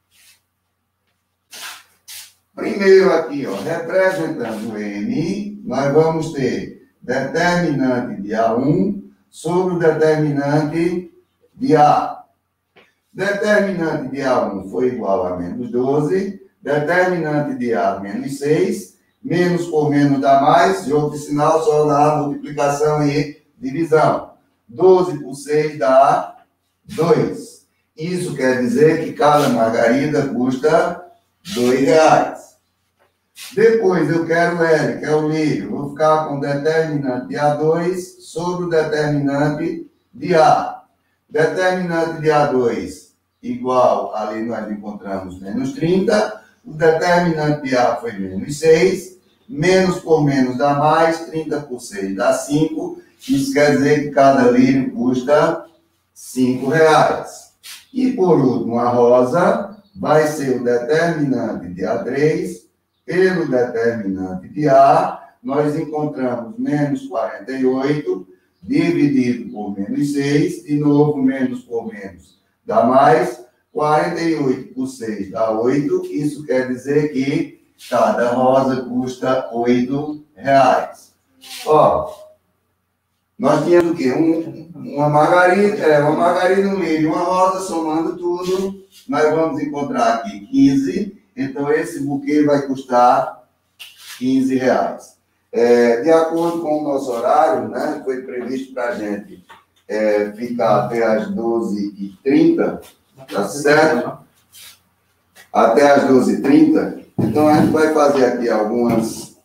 S3: Primeiro aqui, ó, representando M, nós vamos ter determinante de A um sobre o determinante de A. Determinante de A um foi igual a menos doze, determinante de A menos seis, menos por menos dá mais, de outro sinal só dá multiplicação e divisão. doze por seis dá dois. Isso quer dizer que cada margarida custa dois reais. Depois eu quero L, que é o lírio. Vou ficar com o determinante de A dois sobre o determinante de A. Determinante de A dois igual, ali nós encontramos menos trinta. O determinante de A foi menos seis. Menos por menos dá mais. trinta por seis dá cinco. Isso quer dizer que cada lírio custa cinco reais. E por último, a rosa vai ser o determinante de A três pelo determinante de A. Nós encontramos menos quarenta e oito dividido por menos seis. De novo, menos por menos dá mais. quarenta e oito por seis dá oito. Isso quer dizer que cada rosa custa oito reais. Ó, nós tínhamos o quê? Um, uma margarida, é, uma margarida, um lírio, uma rosa, somando tudo, nós vamos encontrar aqui quinze. Então, esse buquê vai custar quinze reais. É, de acordo com o nosso horário, né, foi previsto para a gente é, ficar até as doze e trinta, tá certo? Até as doze e trinta. Então, a gente vai fazer aqui algumas...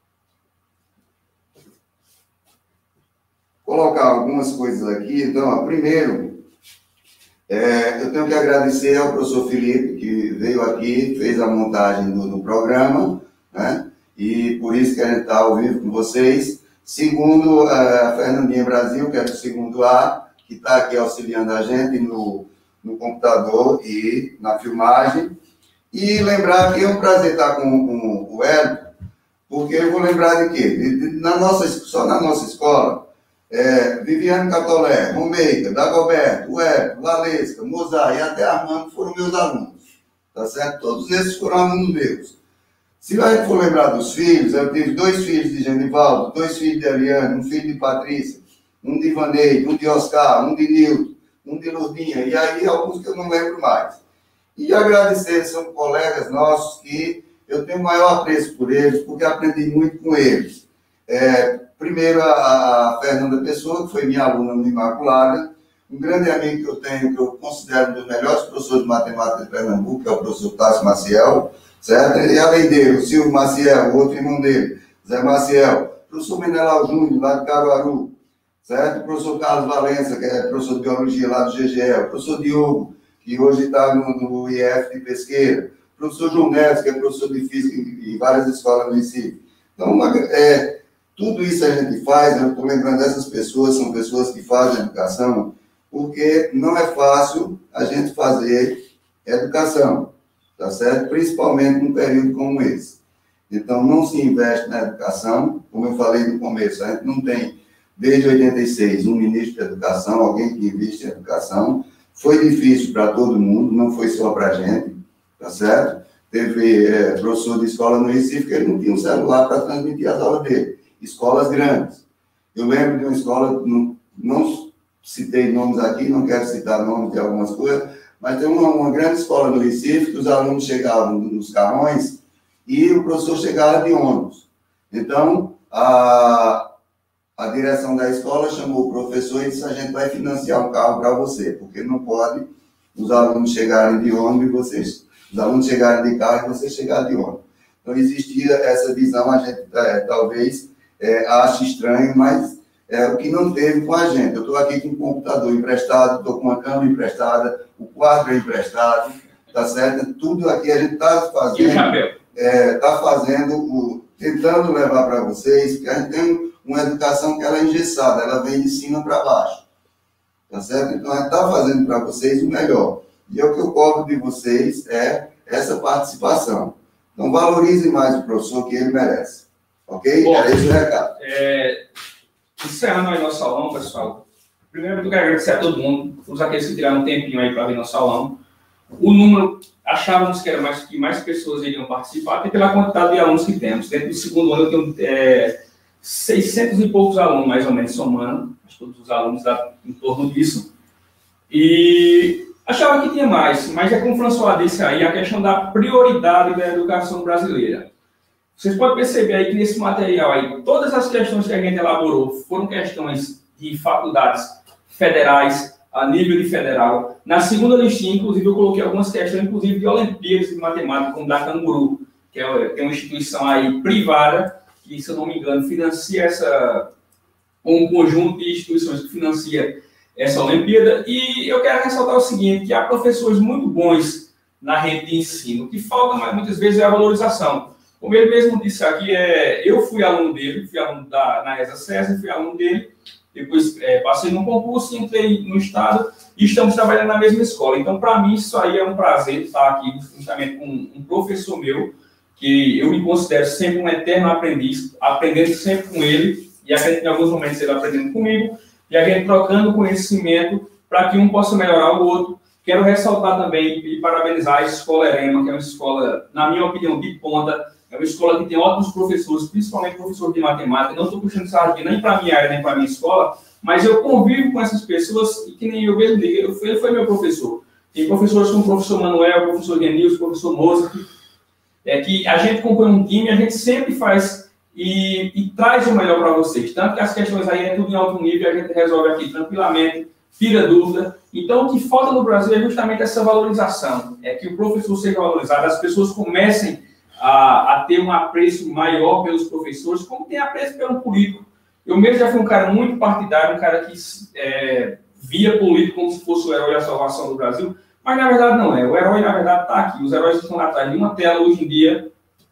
S3: Colocar algumas coisas aqui. Então, ó, primeiro... É, eu tenho que agradecer ao professor Felipe, que veio aqui, fez a montagem do, do programa, né? E por isso que a gente está ao vivo com vocês. Segundo, a Fernandinha Brasil, que é do segundo A, que está aqui auxiliando a gente no, no computador e na filmagem. E lembrar que é um prazer estar com, com o Hélio, porque eu vou lembrar de quê? De, de, na nossa, só na nossa escola, É, Viviane Catolé, Romeida, Dagoberto, Hélio, Valesca, Mozart e até Armando foram meus alunos, tá certo? Todos esses foram alunos meus. Se a gente for lembrar dos filhos, eu tive dois filhos de Genivaldo, dois filhos de Eliane, um filho de Patrícia, um de Ivaneide, um de Oscar, um de Nilton, um de Lourdinha, e aí alguns que eu não lembro mais. E agradecer, são colegas nossos que eu tenho o maior apreço por eles, porque aprendi muito com eles. É, Primeiro, a Fernanda Pessoa, que foi minha aluna no Imaculada, um grande amigo que eu tenho, que eu considero um dos melhores professores de matemática de Pernambuco, que é o professor Tássio Maciel, certo? E além dele, o Silvio Maciel, o outro irmão dele, Zé Maciel, o professor Menelau Júnior, lá de Caruaru, certo? O professor Carlos Valença, que é professor de Biologia lá do G G L, o professor Diogo, que hoje está no, no I F de Pesqueira, o professor João Neves, que é professor de Física em, em várias escolas do Recife. Então, uma, é... Tudo isso a gente faz, eu estou lembrando dessas pessoas, são pessoas que fazem educação, porque não é fácil a gente fazer educação, tá certo? Principalmente num período como esse. Então, não se investe na educação, como eu falei no começo, a gente não tem, desde oitenta e seis, um ministro de educação, alguém que investe em educação. Foi difícil para todo mundo, não foi só para a gente, tá certo? Teve é, professor de escola no Recife que ele não tinha um celular para transmitir as aulas dele. Escolas grandes. Eu lembro de uma escola, não, não citei nomes aqui, não quero citar nomes de algumas coisas, mas tem uma, uma grande escola no Recife que os alunos chegavam nos carrões e o professor chegava de ônibus. Então, a, a direção da escola chamou o professor e disse: a gente vai financiar um carro para você, porque não pode os alunos chegarem de ônibus e vocês, os alunos chegarem de carro e vocês chegarem de ônibus. Então, existia essa visão, a gente é, talvez é, ache estranho, mas é o que não teve com a gente. Eu estou aqui com um computador emprestado, estou com uma câmera emprestada, o quadro é emprestado, tá certo? Tudo aqui a gente está fazendo, é, tá fazendo o, tentando levar para vocês, porque a gente tem uma educação que ela é engessada, ela vem de cima para baixo, tá certo? Então, a gente está fazendo para vocês o melhor. E é o que eu cobro de vocês é essa participação. Então, valorize mais o professor que ele merece. Ok?
S1: Bom,
S3: era esse o recado.
S1: É, encerrando aí nosso salão, pessoal. Primeiro, eu quero agradecer a todo mundo, todos aqueles que tiraram um tempinho aí para vir no salão. O número, achávamos que era mais, que mais pessoas iriam participar, até pela quantidade de alunos que temos. Dentro do segundo ano, eu tenho é, seiscentos e poucos alunos, mais ou menos, somando. Todos os alunos dá em torno disso. E achava que tinha mais, mas é como o François disse aí, a questão da prioridade da educação brasileira. Vocês podem perceber aí que nesse material aí, todas as questões que a gente elaborou foram questões de faculdades federais, a nível de federal. Na segunda listinha, inclusive, eu coloquei algumas questões, inclusive, de Olimpíadas de Matemática, como da Canguru, que é, que é uma instituição aí privada, que, se eu não me engano, financia essa, um conjunto de instituições que financia essa Olimpíada. E eu quero ressaltar o seguinte, que há professores muito bons na rede de ensino. O que falta mas, muitas vezes é a valorização. Como ele mesmo disse aqui, é, eu fui aluno dele, fui aluno da, na ESA César, fui aluno dele, depois é, passei num concurso, entrei no estado e estamos trabalhando na mesma escola. Então, para mim, isso aí é um prazer estar aqui justamente com um professor meu, que eu me considero sempre um eterno aprendiz, aprendendo sempre com ele, e a gente, em alguns momentos, ele aprendendo comigo, e a gente trocando conhecimento para que um possa melhorar o outro. Quero ressaltar também e parabenizar a Escola Erema, que é uma escola, na minha opinião, de ponta. É uma escola que tem ótimos professores, principalmente professores de matemática. Não estou puxando sardinha nem para a minha área, nem para a minha escola, mas eu convivo com essas pessoas e que nem eu mesmo digo, ele foi meu professor. Tem professores como o professor Manuel, o professor Genilson, o professor Mozart, é que a gente compõe um time, a gente sempre faz e, e traz o melhor para vocês. Tanto que as questões aí é tudo em alto nível, a gente resolve aqui tranquilamente, tira dúvida. Então, o que falta no Brasil é justamente essa valorização, é que o professor seja valorizado, as pessoas comecem A, a ter um apreço maior pelos professores, como tem apreço pelo político. Eu mesmo já fui um cara muito partidário, um cara que é, via político como se fosse o herói da salvação do Brasil, mas na verdade não é. O herói, na verdade, está aqui. Os heróis estão lá atrás de uma tela hoje em dia,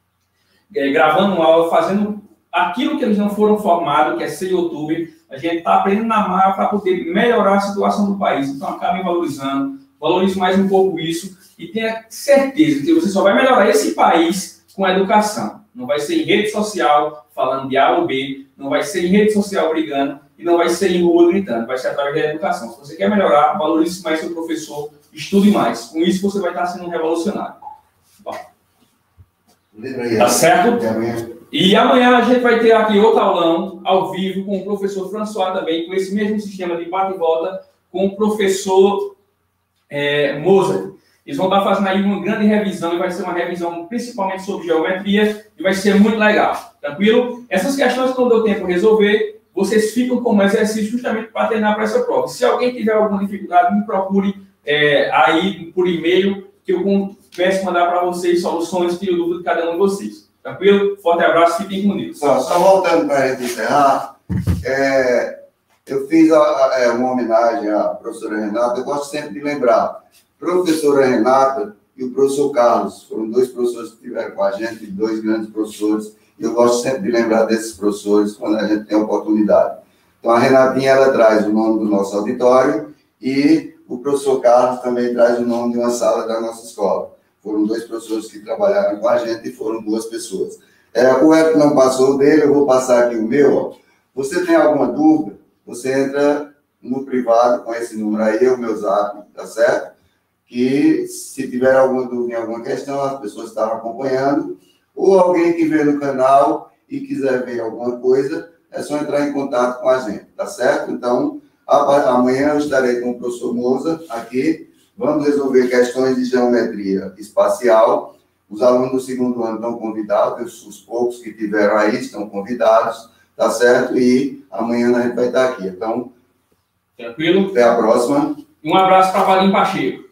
S1: é, gravando aula, fazendo aquilo que eles não foram formados, que é ser youtuber. A gente está aprendendo na marra para poder melhorar a situação do país. Então, acabem valorizando, valorize mais um pouco isso e tenha certeza que você só vai melhorar esse país com a educação. Não vai ser em rede social falando de A ou B, não vai ser em rede social brigando e não vai ser em rua gritando, vai ser através da educação. Se você quer melhorar, valorize mais seu professor, estude mais. Com isso, você vai estar sendo um revolucionário. Bom, tá certo? E amanhã a gente vai ter aqui outro aulão, ao vivo, com o professor François também, com esse mesmo sistema de bate e volta, com o professor é, Mozart. Eles vão estar fazendo aí uma grande revisão, e vai ser uma revisão principalmente sobre geometria, e vai ser muito legal, tranquilo? Essas questões que não deu tempo de resolver, vocês ficam como exercício justamente para treinar para essa prova. Se alguém tiver alguma dificuldade, me procure é, aí por e-mail, que eu peço mandar para vocês soluções, tiro dúvida de cada um de vocês. Tranquilo? Forte abraço, fiquem com Deus.
S3: Só, só voltando para a gente encerrar, é, eu fiz a, a, uma homenagem à professora Renata, eu gosto sempre de lembrar. Professora Renata e o professor Carlos, foram dois professores que estiveram com a gente, dois grandes professores, e eu gosto sempre de lembrar desses professores quando a gente tem a oportunidade. Então, a Renatinha, ela traz o nome do nosso auditório e o professor Carlos também traz o nome de uma sala da nossa escola. Foram dois professores que trabalharam com a gente e foram duas pessoas. É, o Hélio não passou o dele, eu vou passar aqui o meu. Ó. Você tem alguma dúvida? Você entra no privado com esse número aí, é o meu zap, tá certo? Que se tiver alguma dúvida em alguma questão, as pessoas estavam acompanhando, ou alguém que vê no canal e quiser ver alguma coisa, é só entrar em contato com a gente, tá certo? Então, amanhã eu estarei com o professor Moza aqui, vamos resolver questões de geometria espacial. Os alunos do segundo ano estão convidados, os poucos que tiveram aí estão convidados, tá certo? E amanhã a gente vai estar aqui. Então,
S1: tranquilo?
S3: Até a próxima.
S1: Um abraço para Valim Pacheco.